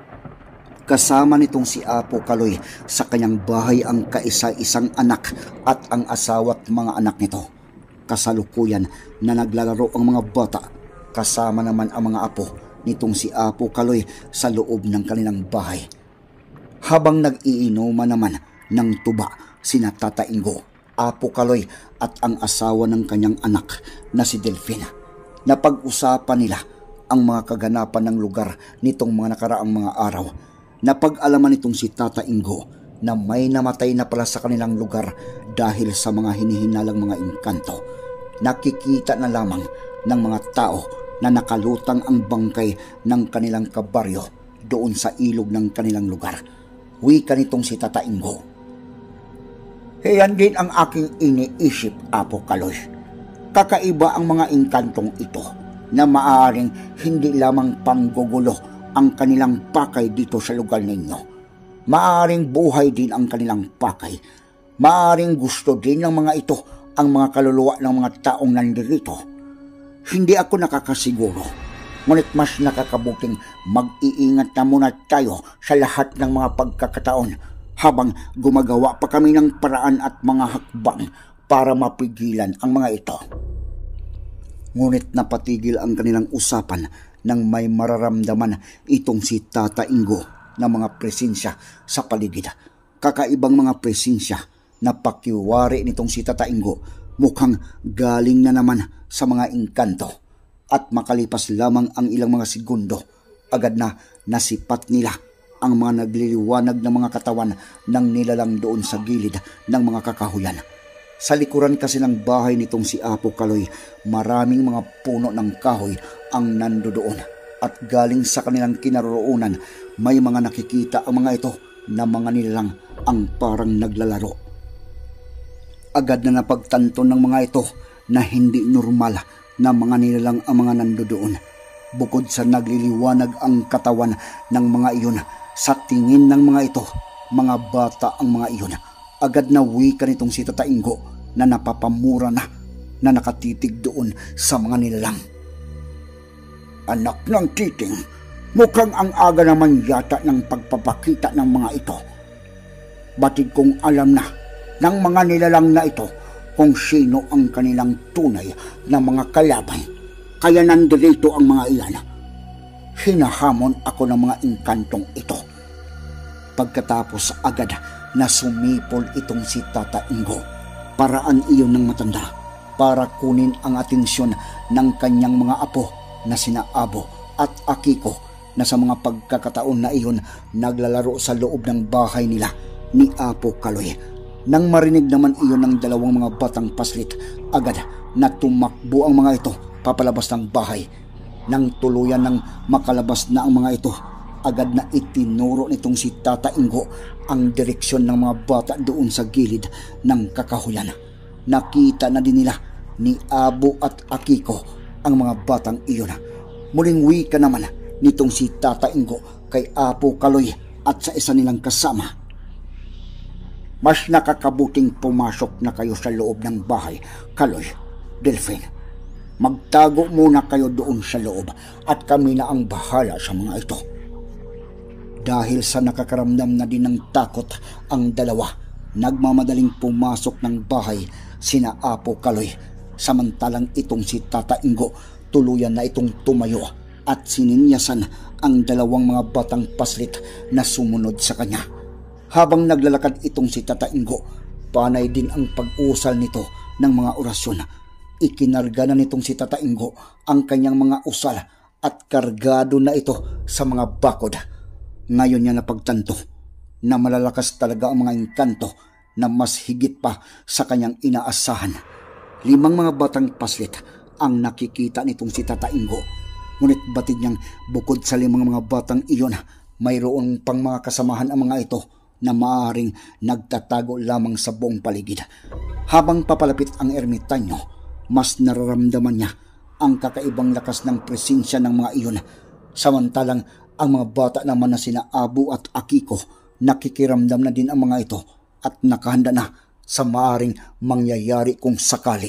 S1: Kasama nitong si Apo Kaloy sa kanyang bahay ang kaisa-isang anak at ang asawa at mga anak nito. Kasalukuyan na naglalaro ang mga bata, kasama naman ang mga apo nitong si Apo Kaloy sa loob ng kanilang bahay. Habang nag-iinuman naman ng tuba sina Tata Ingo, Apo Kaloy at ang asawa ng kanyang anak na si Delphine, napag-usapan nila ang mga kaganapan ng lugar nitong mga nakaraang mga araw. Napag-alaman nitong si Tata Ingo na may namatay na pala sa kanilang lugar dahil sa mga hinihinalang mga engkanto. Nakikita na lamang ng mga tao na nakalutang ang bangkay ng kanilang kabaryo doon sa ilog ng kanilang lugar. Wika nitong si Tata Ingo, "Yan din ang aking iniisip, Apo Kaloy. Kakaiba ang mga engkantong ito na maaaring hindi lamang panggugulo ang kanilang pakay dito sa lugar ninyo. Maaring buhay din ang kanilang pakay. Maaring gusto din ng mga ito ang mga kaluluwa ng mga taong nandirito. Hindi ako nakakasiguro. Ngunit mas nakakabuting mag-iingat na muna tayo sa lahat ng mga pagkakataon habang gumagawa pa kami ng paraan at mga hakbang para mapigilan ang mga ito." Ngunit napatigil ang kanilang usapan nang may mararamdaman itong si Tata Ingo na mga presensya sa paligid. Kakaibang mga presensya na pakiwari nitong si Tata Ingo, mukhang galing na naman sa mga engkanto. At makalipas lamang ang ilang mga segundo, agad na nasipat nila ang mga nagliliwanag na mga katawan ng nilalang doon sa gilid ng mga kakahuyan. Sa likuran kasi ng bahay nitong si Apo Kaloy, maraming mga puno ng kahoy ang nandoon at galing sa kanilang kinaroroonan may mga nakikita ang mga ito na mga nilalang ang parang naglalaro. Agad na napagtanto ng mga ito na hindi normal na mga nilalang ang mga nandoon. Bukod sa nagliliwanag ang katawan ng mga iyon, sa tingin ng mga ito, mga bata ang mga iyon. Agad na wika nitong si Tata Ingo na napapamura na na nakatitig doon sa mga nilalang. "Anak ng titing, mukhang ang aga naman yata ng pagpapakita ng mga ito. Batid kong alam na ng mga nilalang na ito kung sino ang kanilang tunay na mga kalaban. Kaya nandito ang mga iyan. Hinahamon ako ng mga engkantong ito." Pagkatapos agad na sumipol itong si Tata Ingo. Paraan iyon ng matanda para kunin ang atensyon ng kanyang mga apo na sina Abo at Akiko na sa mga pagkakataon na iyon naglalaro sa loob ng bahay nila ni Apo Kaloy. Nang marinig naman iyon ng dalawang mga batang paslit, agad na tumakbo ang mga ito papalabas ng bahay. Nang tuluyan ng makalabas na ang mga ito, agad na itinuro nitong si Tata Ingo ang direksyon ng mga bata doon sa gilid ng kakahuyan. Nakita na din nila ni Abo at Akiko ang mga batang iyon. Muling wika naman nitong si Tata Ingo kay Apo Kaloy at sa isa nilang kasama. Mas nakakabuting pumasok na kayo sa loob ng bahay, Kaloy, Delphine. Magtago muna kayo doon sa loob at kami na ang bahala sa mga ito. Dahil sa nakakaramdam na din ng takot ang dalawa, nagmamadaling pumasok ng bahay sina Apo Kaloy, samantalang itong si Tata Ingo tuluyan na itong tumayo at sininyasan ang dalawang mga batang paslit na sumunod sa kanya. Habang naglalakad itong si Tata Ingo, panay din ang pag-usal nito ng mga orasyon. Ikinarga na nitong si Tata Ingo ang kanyang mga usal at kargado na ito sa mga bakod. Ngayon niya napagtanto na malalakas talaga ang mga engkanto na mas higit pa sa kanyang inaasahan. Limang mga batang paslit ang nakikita nitong si Tata Ingo. Ngunit batid niyang bukod sa limang mga batang iyon, mayroon pang mga kasamahan ang mga ito na maaaring nagtatago lamang sa buong paligid. Habang papalapit ang ermitanyo, mas nararamdaman niya ang kakaibang lakas ng presensya ng mga iyon. Samantalang ang mga bata naman na sina Abo at Akiko, nakikiramdam na din ang mga ito at nakahanda na sa maaring mangyayari kung sakali.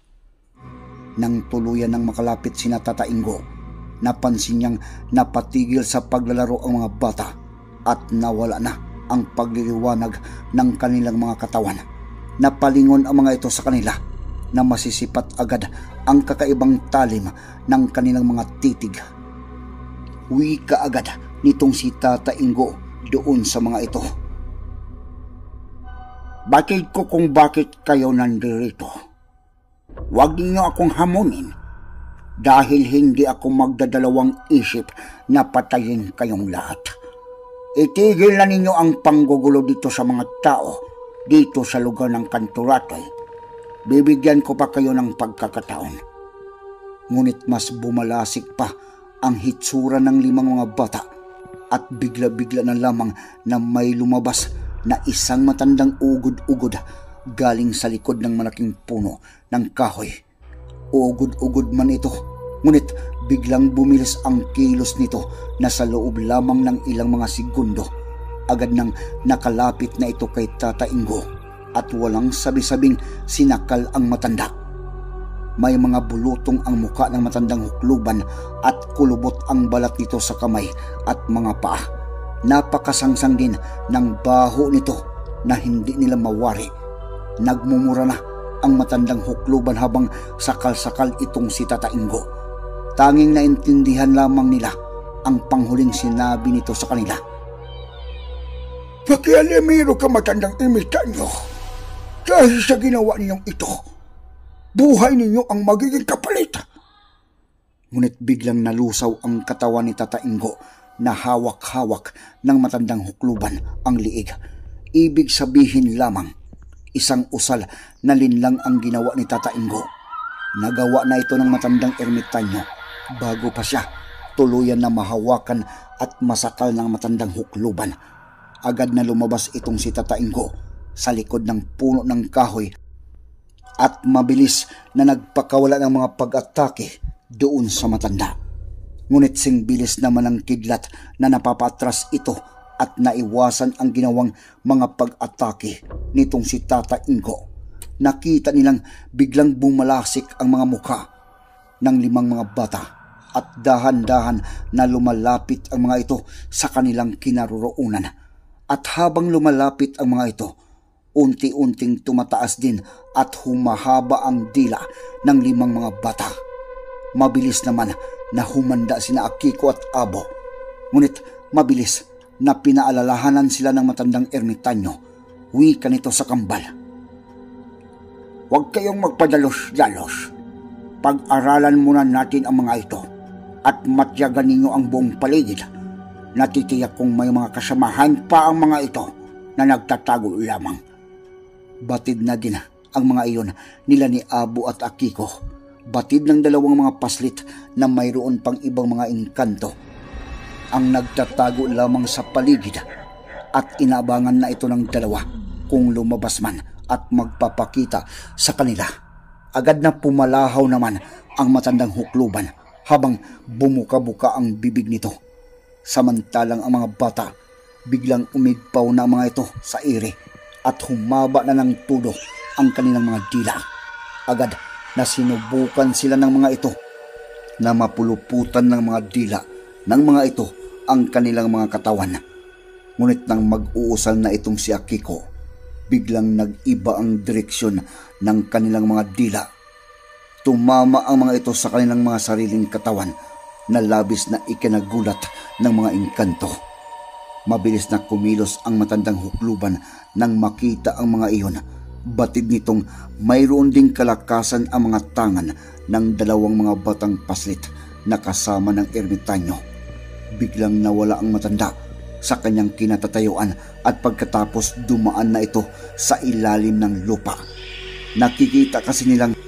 S1: Nang tuluyan ng makalapit sina Tata Ingo, napansin niyang napatigil sa paglalaro ang mga bata at nawala na ang pagliliwanag ng kanilang mga katawan. Napalingon ang mga ito sa kanila na masisipat agad ang kakaibang talim ng kanilang mga titig. Wika agad nitong si Tata Ingo doon sa mga ito. Batid ko kung bakit kayo nandirito. Huwag ninyo akong hamunin dahil hindi ako magdadalawang isip na patayin kayong lahat. Itigil na ninyo ang panggugulo dito sa mga tao dito sa lugar ng Kanturatoy. Bibigyan ko pa kayo ng pagkakataon. Ngunit mas bumalasik pa ang hitsura ng limang mga bata at bigla-bigla na lamang na may lumabas na isang matandang ugod-ugod galing sa likod ng malaking puno ng kahoy. Ugod-ugod man ito, ngunit biglang bumilis ang kilos nito na sa loob lamang ng ilang mga segundo. Agad nang nakalapit na ito kay Tata Ingo at walang sabi-sabing sinakal ang matanda. May mga bulutong ang muka ng matandang hukluban at kulubot ang balat nito sa kamay at mga paa. Napakasangsang din ng baho nito na hindi nila mawari. Nagmumura na ang matandang hukluban habang sakal-sakal itong si Tata Ingo. Tanging naintindihan lamang nila ang panghuling sinabi nito sa kanila. Pakialamero ka matandang imitanyo. Dahil sa ginawa ninyong ito, buhay ninyo ang magiging kapalit. Ngunit biglang nalusaw ang katawan ni Tata Ingo na hawak-hawak ng matandang hukluban ang liig. Ibig sabihin lamang, isang usal na linlang ang ginawa ni Tata Ingo. Nagawa na ito ng matandang ermitanyo bago pa siya tuluyan na mahawakan at masakal ng matandang hukluban. Agad na lumabas itong si Tata Ingo sa likod ng puno ng kahoy at mabilis na nagpakawala ng mga pag-atake doon sa matanda. Ngunit singbilis naman ang kidlat na napapatras ito at naiwasan ang ginawang mga pag-atake nitong si Tata Ingo. Nakita nilang biglang bumalasik ang mga muka ng limang mga bata at dahan-dahan na lumalapit ang mga ito sa kanilang kinaroroonan. At habang lumalapit ang mga ito, unti-unting tumataas din at humahaba ang dila ng limang mga bata. Mabilis naman na humanda sina Akiko at Abo. Ngunit mabilis na pinaalalahanan sila ng matandang ermitanyo. Wika nito sa kambal. Huwag kayong magpadalos-dalos.
S2: pag-aralan muna natin ang mga ito at matyagan ninyo ang buong paligid. Natitiyak kong may mga kasamahan pa ang mga ito na nagtatago lamang.
S1: Batid na din ang mga iyon nila ni Abo at Akiko. Batid ng dalawang mga paslit na mayroon pang ibang mga engkanto ang nagtatago lamang sa paligid, at inaabangan na ito ng dalawa kung lumabas man at magpapakita sa kanila. Agad na pumalahaw naman ang matandang hukluban habang bumuka-buka ang bibig nito. Samantalang ang mga bata, biglang umigpaw na mga ito sa ere at humaba na ng tulo ang kanilang mga dila. Agad na sinubukan sila ng mga ito na mapuluputan ng mga dila ng mga ito ang kanilang mga katawan. Ngunit nang mag-uusal na itong si Akiko, biglang nag-iba ang direksyon ng kanilang mga dila. Tumama ang mga ito sa kanilang mga sariling katawan na labis na ikinagulat ng mga engkanto. Mabilis na kumilos ang matandang hukluban nang makita ang mga iyon. Batid nitong mayroon ding kalakasan ang mga tangan ng dalawang mga batang paslit na kasama ng ermitanyo. Biglang nawala ang matanda sa kanyang kinatatayuan at pagkatapos dumaan na ito sa ilalim ng lupa. Nakikita kasi nilang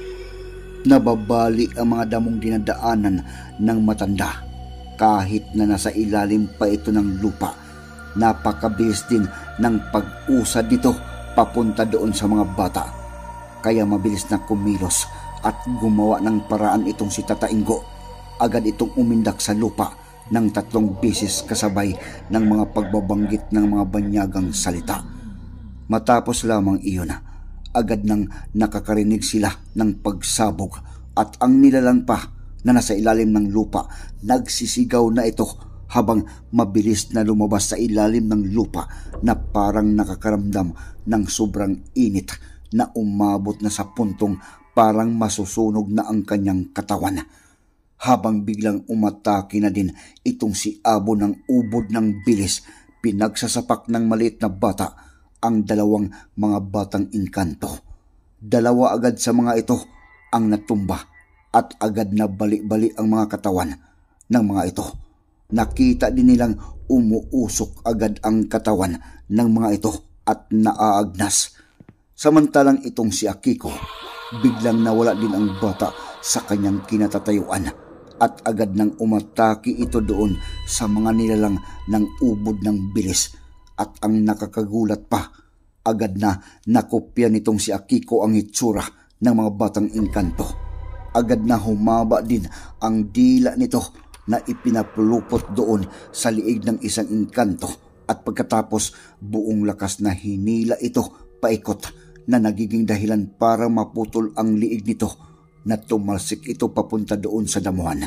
S1: nababali ang mga damong dinadaanan ng matanda kahit na nasa ilalim pa ito ng lupa. Napakabilis din ng pag-usad nito papunta doon sa mga bata, kaya mabilis na kumilos at gumawa ng paraan itong si Tata Ingo. Agad itong umindak sa lupa ng tatlong beses kasabay ng mga pagbabanggit ng mga banyagang salita. Matapos lamang iyon, agad nang nakakarinig sila ng pagsabog at ang nilalang pa na nasa ilalim ng lupa nagsisigaw na ito habang mabilis na lumabas sa ilalim ng lupa na parang nakakaramdam ng sobrang init na umabot na sa puntong parang masusunog na ang kanyang katawan. Habang biglang umatake na din itong si Abo ng ubod ng bilis, pinagsasapak ng maliit na bata ang dalawang mga batang engkanto. Dalawa agad sa mga ito ang natumba at agad na bali-bali ang mga katawan ng mga ito. Nakita din nilang umuusok agad ang katawan ng mga ito at naaagnas. Samantalang itong si Akiko, biglang nawala din ang bata sa kanyang kinatatayuan at agad nang umatake ito doon sa mga nilalang ng ubod ng bilis. At ang nakakagulat pa, agad na nakopya nitong si Akiko ang itsura ng mga batang engkanto. Agad na humaba din ang dila nito na ipinapulupot doon sa liig ng isang engkanto, at pagkatapos buong lakas na hinila ito paikot na nagiging dahilan para maputol ang liig nito na tumalsik ito papunta doon sa damuhan.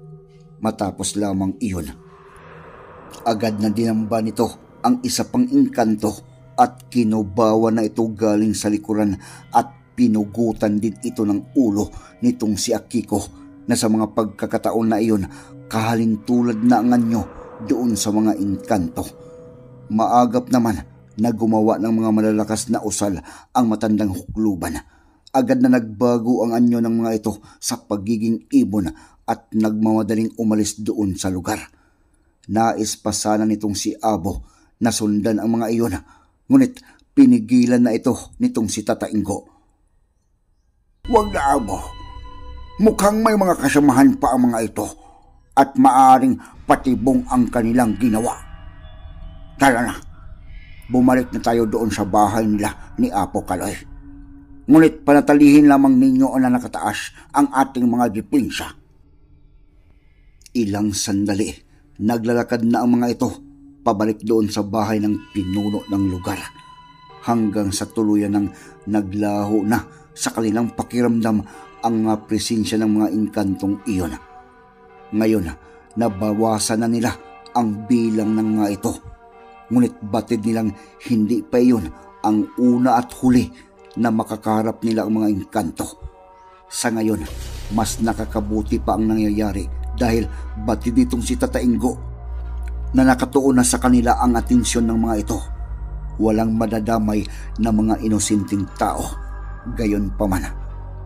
S1: Matapos lamang iyon, agad na dinamba nito ang isa pang engkanto at kinubawa na ito galing sa likuran at pinugutan din ito ng ulo nitong si Akiko, na sa mga pagkakataon na iyon kahalintulad na ang anyo doon sa mga engkanto. Maagap naman na gumawa ng mga malalakas na usal ang matandang hukluban. Agad na nagbago ang anyo ng mga ito sa pagiging ibon at nagmamadaling umalis doon sa lugar. Nais pa sana nitong si Abo na sundan ang mga iyon, ngunit pinigilan na ito nitong si Tata Ingo.
S2: Huwag na, Abo. Mukhang may mga kasamahan pa ang mga ito at maaring patibong ang kanilang ginawa. Tara na, bumalik na tayo doon sa bahay nila ni Apo Kaloy. Ngunit panatalihin lamang ninyo na nakataas ang ating mga depensa.
S1: Ilang sandali, naglalakad na ang mga ito pabalik doon sa bahay ng pinuno ng lugar, hanggang sa tuluyan ng naglaho na sa kanilang pakiramdam ang mga presensya ng mga engkantong iyon. Ngayon, nabawasan na nila ang bilang ng mga ito, ngunit batid nilang hindi pa iyon ang una at huli na makakarap nila ang mga engkanto. Sa ngayon, mas nakakabuti pa ang nangyayari dahil batid itong si Tata Ingo na nakatuon na sa kanila ang atensyon ng mga ito. Walang madadamay na mga inosenteng tao. Gayon pa man,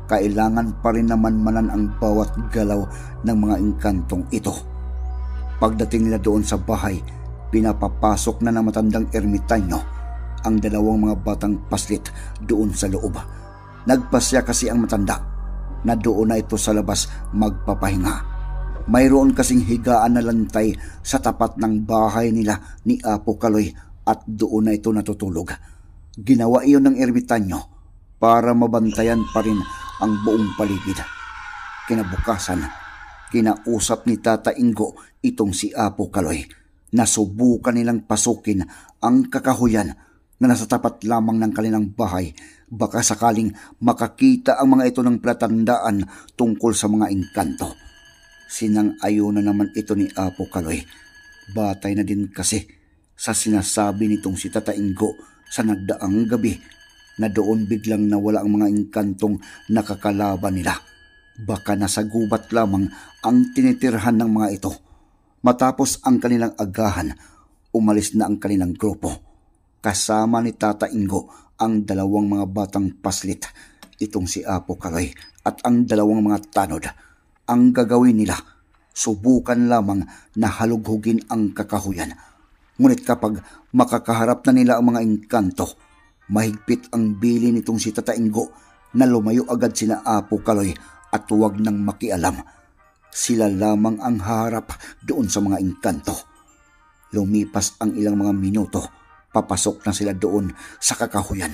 S1: kailangan pa rin naman manan ang bawat galaw ng mga engkantong ito. Pagdating nila doon sa bahay, pinapapasok na ng matandang ermitanyo ang dalawang mga batang paslit doon sa loob. Nagpasya kasi ang matanda na doon na ito sa labas magpapahinga. Mayroon kasing higaan na lantay sa tapat ng bahay nila ni Apo Kaloy at doon na ito natutulog. Ginawa iyon ng ermitanyo para mabantayan pa rin ang buong paligid. Kinabukasan, kinausap ni Tata Ingo itong si Apo Kaloy na subukan nilang pasukin ang kakahuyan na nasa tapat lamang ng kanilang bahay, baka sakaling makakita ang mga ito ng palatandaan tungkol sa mga engkanto. Sinang-ayon na naman ito ni Apo Kaloy. Batay na din kasi sa sinasabi nitong si Tata Ingo sa nagdaang gabi na doon biglang nawala ang mga engkantong nakakalaban nila. Baka nasa gubat lamang ang tinitirhan ng mga ito. Matapos ang kanilang agahan, umalis na ang kanilang grupo. Kasama ni Tata Ingo ang dalawang mga batang paslit, itong si Apo Kaloy at ang dalawang mga tanod. Ang gagawin nila, subukan lamang na halughugin ang kakahuyan. Ngunit kapag makakaharap na nila ang mga engkanto, mahigpit ang bili nitong si Tata Ingo na lumayo agad sina Apo Kaloy at huwag nang makialam. Sila lamang ang haharap doon sa mga engkanto. Lumipas ang ilang mga minuto, papasok na sila doon sa kakahuyan.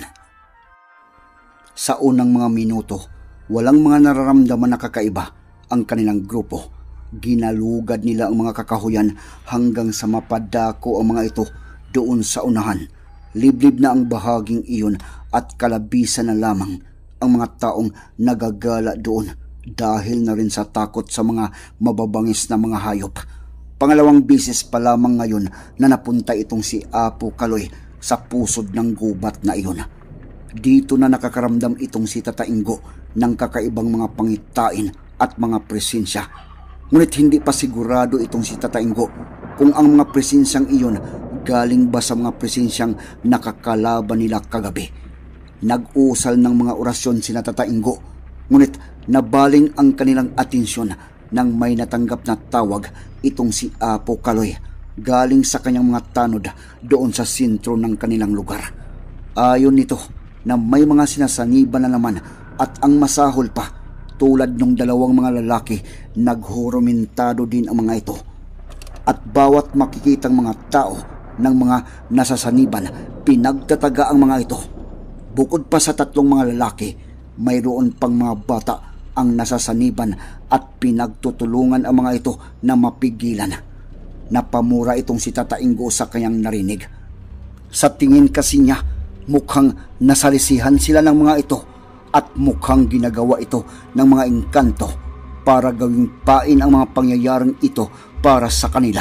S1: Sa unang mga minuto, walang mga nararamdaman na kakaiba ang kanilang grupo. Ginalugad nila ang mga kakahuyan hanggang sa mapadako ang mga ito doon sa unahan. Liblib na ang bahaging iyon at kalabisan na lamang ang mga taong nagagala doon dahil na rin sa takot sa mga mababangis na mga hayop. Pangalawang bisis pa lamang ngayon na napunta itong si Apo Kaloy sa pusod ng gubat na iyon. Dito na nakakaramdam itong si Tata Ingo ng kakaibang mga pangitain at mga presensya. Ngunit hindi pa sigurado itong si Tata Ingo kung ang mga presensyang iyon galing ba sa mga presensyang nakakalaban nila kagabi. Nag-usal ng mga orasyon si Tata Ingo, ngunit nabaling ang kanilang atensyon nang may natanggap na tawag itong si Apo Kaloy galing sa kanyang mga tanod doon sa sentro ng kanilang lugar. Ayon nito na may mga sinasaniban na naman at ang masahol pa, tulad ng dalawang mga lalaki, naghurumintado din ang mga ito. At bawat makikitang mga tao ng mga nasasaniban, pinagtataga ang mga ito. Bukod pa sa tatlong mga lalaki, mayroon pang mga bata ang nasasaniban at pinagtutulungan ang mga ito na mapigilan. Napamura itong si Tata Ingo sa kanyang narinig. Sa tingin kasi niya, mukhang nasalisihan sila ng mga ito at mukhang ginagawa ito ng mga engkanto para gawing pain ang mga pangyayaring ito para sa kanila.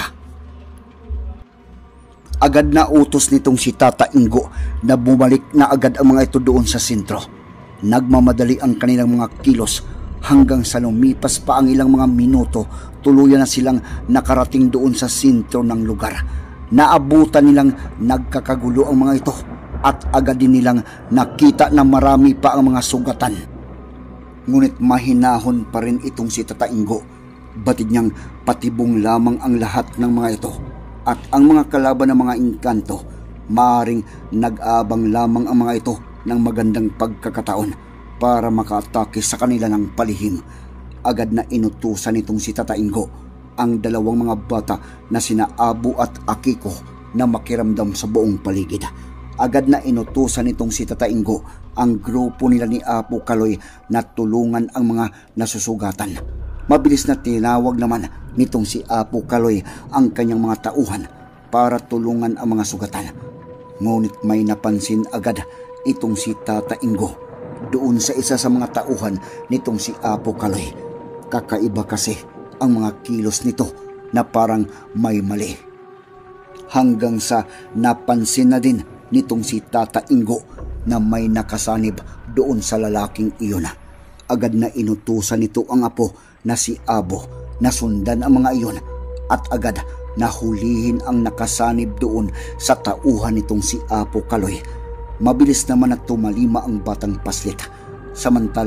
S1: Agad na utos nitong si Tata Ingo na bumalik na agad ang mga ito doon sa sentro. Nagmamadali ang kanilang mga kilos hanggang sa lumipas pa ang ilang mga minuto, tuluyan na silang nakarating doon sa sentro ng lugar. Naabutan nilang nagkakagulo ang mga ito at agad din nilang nakita na marami pa ang mga sugatan. Ngunit mahinahon pa rin itong si Tata Ingo. Batid niyang patibong lamang ang lahat ng mga ito at ang mga kalaban ng mga engkanto, maaring nag-abang lamang ang mga ito ng magandang pagkakataon para makaatake sa kanila ng palihim. Agad na inutusan itong si Tata Ingo ang dalawang mga bata na sina Abo at Akiko na makiramdam sa buong paligid. Agad na inutusan itong si Tata Ingo ang grupo nila ni Apo Kaloy na tulungan ang mga nasusugatan. Mabilis na tinawag naman nitong si Apo Kaloy ang kanyang mga tauhan para tulungan ang mga sugatan. Ngunit may napansin agad itong si Tata Ingo doon sa isa sa mga tauhan nitong si Apo Kaloy. Kakaiba kasi ang mga kilos nito na parang may mali. Hanggang sa napansin na din nitong si Tata Ingo na may nakasanib doon sa lalaking iyon. Agad na inutusan nito ang apo na si Abo na sundan ang mga iyon at agad na hulihin ang nakasanib doon sa tauhan nitong si Apo Kaloy. Mabilis naman na tumalima ang batang paslit, samantalang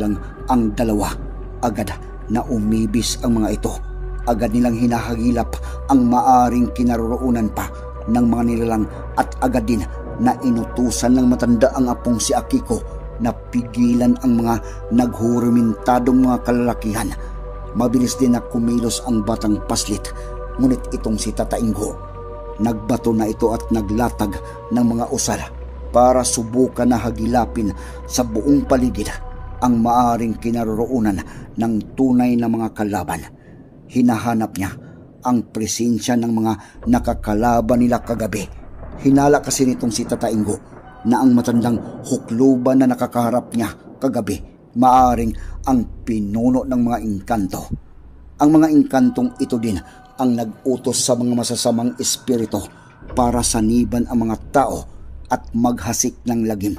S1: Ang dalawa agad na umibis ang mga ito. Agad nilang hinahagilap ang maaring kinaroroonan pa ng mga nilalang at agad din na inutusan ng matanda ang apong si Akiko na pigilan ang mga naghurumintadong mga kalalakihan. Mabilis din na kumilos ang batang paslit, ngunit itong si Tata Ingo, nagbato na ito at naglatag ng mga usal para subukan na hagilapin sa buong paligid ang maaring kinaroroonan ng tunay na mga kalaban. Hinahanap niya ang presensya ng mga nakakalaban nila kagabi. Hinala kasi nitong si Tata Ingo na ang matandang hukluban na nakakaharap niya kagabi maaring ang pinuno ng mga engkanto. Ang mga engkantong ito din ang nag-utos sa mga masasamang espiritu para saniban ang mga tao at maghasik ng lagim.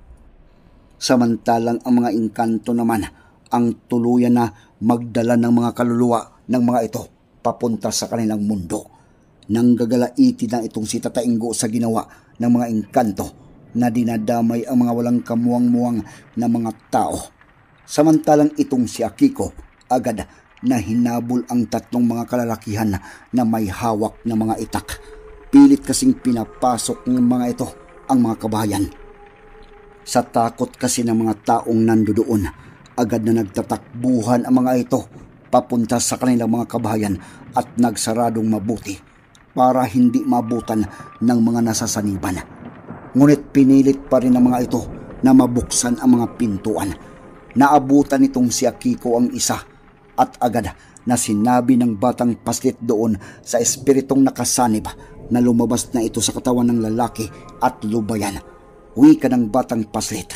S1: Samantalang ang mga engkanto naman ang tuluyan na magdala ng mga kaluluwa ng mga ito papunta sa kanilang mundo. Nanggagalaiti na itong si Tata Ingo sa ginawa ng mga engkanto na dinadamay ang mga walang kamuwang-muwang na mga tao. Samantalang itong si Akiko agad na hinabol ang tatlong mga kalalakihan na may hawak na mga itak. Pilit kasing pinapasok ng mga ito ang mga kabahayan. Sa takot kasi ng mga taong nandoon, agad na nagtatakbuhan ang mga ito papunta sa kanilang mga kabahayan at nagsaradong mabuti para hindi mabutan ng mga nasasaniban. Ngunit pinilit pa rin ng mga ito na mabuksan ang mga pintuan. Naabutan nitong si Akiko ang isa at agad na sinabi ng batang paslit doon sa espiritong nakasanib na lumabas na ito sa katawan ng lalaki at lubayan. Wika ng batang paslit,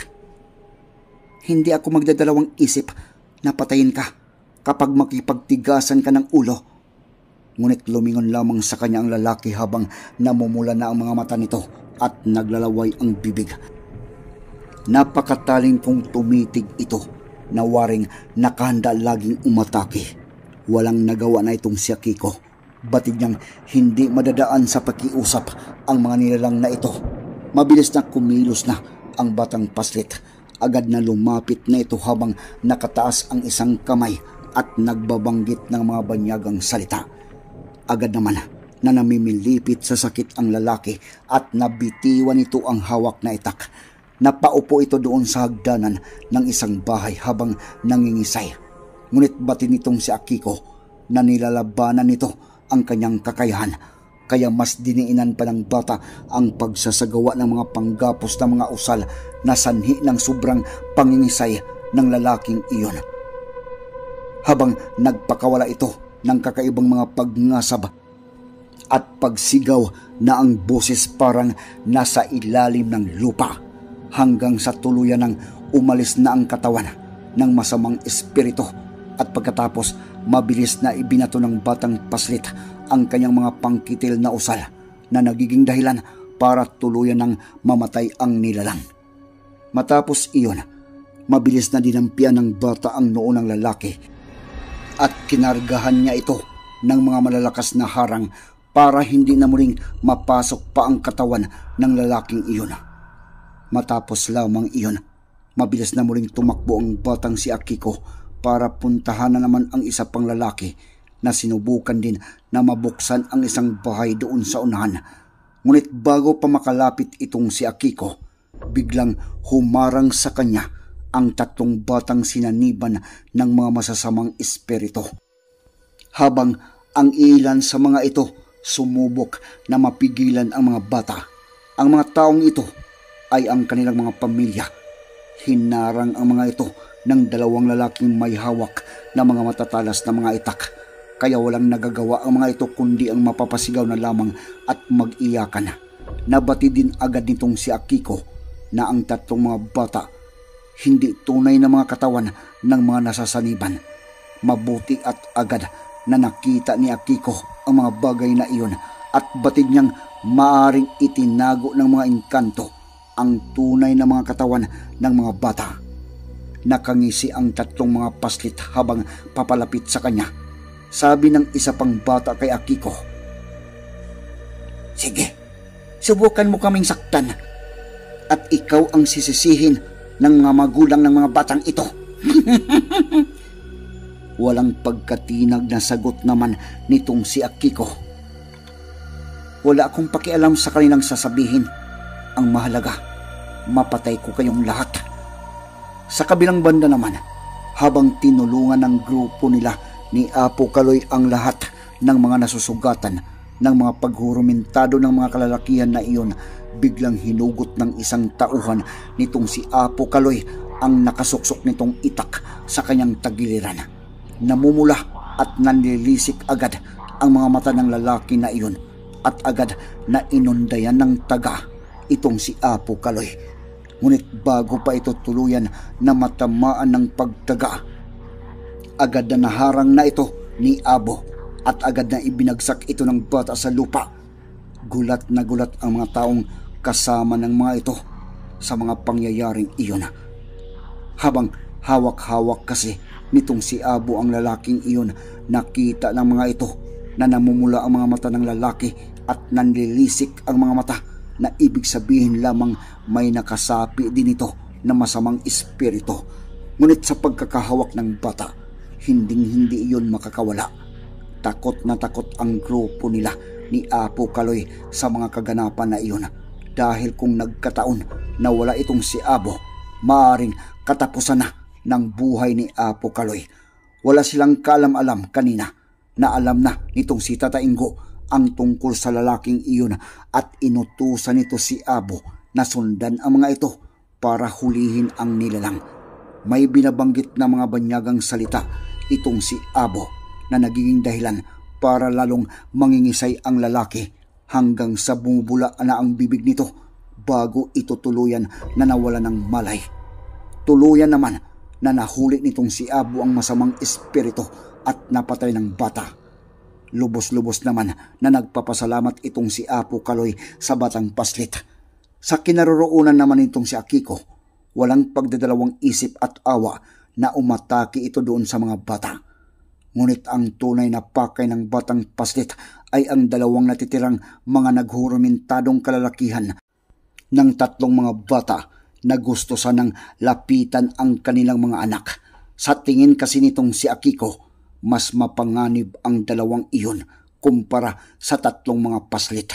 S1: "Hindi ako magdadalawang isip na patayin ka kapag makipagtigasan ka ng ulo." Ngunit lumingon lamang sa kanya ang lalaki habang namumula na ang mga mata nito at naglalaway ang bibig. Napakataling kong tumitig ito na waring nakahanda laging umatake. Walang nagawa na itong si Akiko. Batid niyang hindi madadaan sa pakiusap ang mga nilalang na ito. Mabilis na kumilos na ang batang paslit. Agad na lumapit na ito habang nakataas ang isang kamay at nagbabanggit ng mga banyagang salita. Agad naman na namimilipit sa sakit ang lalaki at nabitiwan ito ang hawak na itak. Napaupo ito doon sa hagdanan ng isang bahay habang nangingisay. Ngunit batid nitong si Akiko na nilalabanan nito ang kanyang kakayahan, kaya mas diniinan pa ng bata ang pagsasagawa ng mga panggapos na mga usal na sanhi ng sobrang pangingisay ng lalaking iyon. Habang nagpakawala ito ng kakaibang mga pagngasab at pagsigaw na ang boses parang nasa ilalim ng lupa, hanggang sa tuluyan ng umalis na ang katawan ng masamang espiritu at pagkatapos mabilis na ibinato ng batang paslit ang kanyang mga pangkitil na usal na nagiging dahilan para tuluyan ng mamatay ang nilalang. Matapos iyon, mabilis na dinampian ng bata ang noo ng lalaki at kinargahan niya ito ng mga malalakas na harang para hindi na muling mapasok pa ang katawan ng lalaking iyon. Matapos lamang iyon, mabilis na muling tumakbo ang batang si Akiko para puntahan na naman ang isa pang lalaki na sinubukan din na mabuksan ang isang bahay doon sa unahan. Ngunit bago pa makalapit itong si Akiko, biglang humarang sa kanya ang tatlong batang sinaniban ng mga masasamang espiritu. Habang ang ilan sa mga ito sumubok na mapigilan ang mga bata, ang mga taong ito ay ang kanilang mga pamilya. Hinarang ang mga ito ng dalawang lalaking may hawak na mga matatalas na mga itak, kaya walang nagagawa ang mga ito kundi ang mapapasigaw na lamang at mag-iyakan. Nabati din agad nitong si Akiko na ang tatlong mga bata hindi tunay na mga katawan ng mga nasasaniban. Mabuti at agad na nakita ni Akiko ang mga bagay na iyon at batid niyang maaring itinago ng mga engkanto ang tunay na mga katawan ng mga bata. Nakangisi ang tatlong mga paslit habang papalapit sa kanya. Sabi ng isa pang bata kay Akiko, "Sige, subukan mo kaming saktan at ikaw ang sisisihin ng mga magulang ng mga batang ito." Walang pagkatinag na sagot naman nitong si Akiko. Wala akong pakialam sa kanilang sasabihin. Ang mahalaga, mapatay ko kayong lahat. Sa kabilang banda naman, habang tinulungan ng grupo nila ni Apo Kaloy ang lahat ng mga nasusugatan ng mga paghurumentado ng mga kalalakihan na iyon, biglang hinugot ng isang tauhan nitong si Apo Kaloy ang nakasuksok nitong itak sa kanyang tagiliran. Namumula at nanlilisik agad ang mga mata ng lalaki na iyon at agad na inundayan ng taga itong si Apo Kaloy. Ngunit bago pa ito tuluyan na matamaan ng pagtaga, agad na naharang na ito ni Abo at agad na ibinagsak ito ng bata sa lupa. Gulat na gulat ang mga taong kasama ng mga ito sa mga pangyayaring iyon. Habang hawak-hawak kasi nitong si Abo ang lalaking iyon, nakita ng mga ito na namumula ang mga mata ng lalaki at nanlilisik ang mga mata, na ibig sabihin lamang may nakasapi din ito na masamang espiritu. Ngunit sa pagkakahawak ng bata, hinding-hindi iyon makakawala. Takot na takot ang grupo nila ni Apo Kaloy sa mga kaganapan na iyon, dahil kung nagkataon na wala itong si Abo, maaring katapusan na ng buhay ni Apo Kaloy. Wala silang kaalam-alam kanina na alam na nitong si Tata Ingo ang tungkol sa lalaking iyon at inutusan nito si Abo na sundan ang mga ito para hulihin ang nilalang. May binabanggit na mga banyagang salita itong si Abo na nagiging dahilan para lalong mangingisay ang lalaki, hanggang sa bumubula na ang bibig nito bago ito tuluyan na nawala ng malay. Tuluyan naman na nahuli nitong si Abo ang masamang espiritu at napatay ng bata. Lubos-lubos naman na nagpapasalamat itong si Apo Kaloy sa batang paslit. Sa kinaroroonan naman itong si Akiko, walang pagdadalawang isip at awa na umatake ito doon sa mga bata. Ngunit ang tunay na pakay ng batang paslit ay ang dalawang natitirang mga naghurumentadong kalalakihan ng tatlong mga bata na gusto sanang lapitan ang kanilang mga anak. Sa tingin kasi nitong si Akiko, mas mapanganib ang dalawang iyon kumpara sa tatlong mga paslit.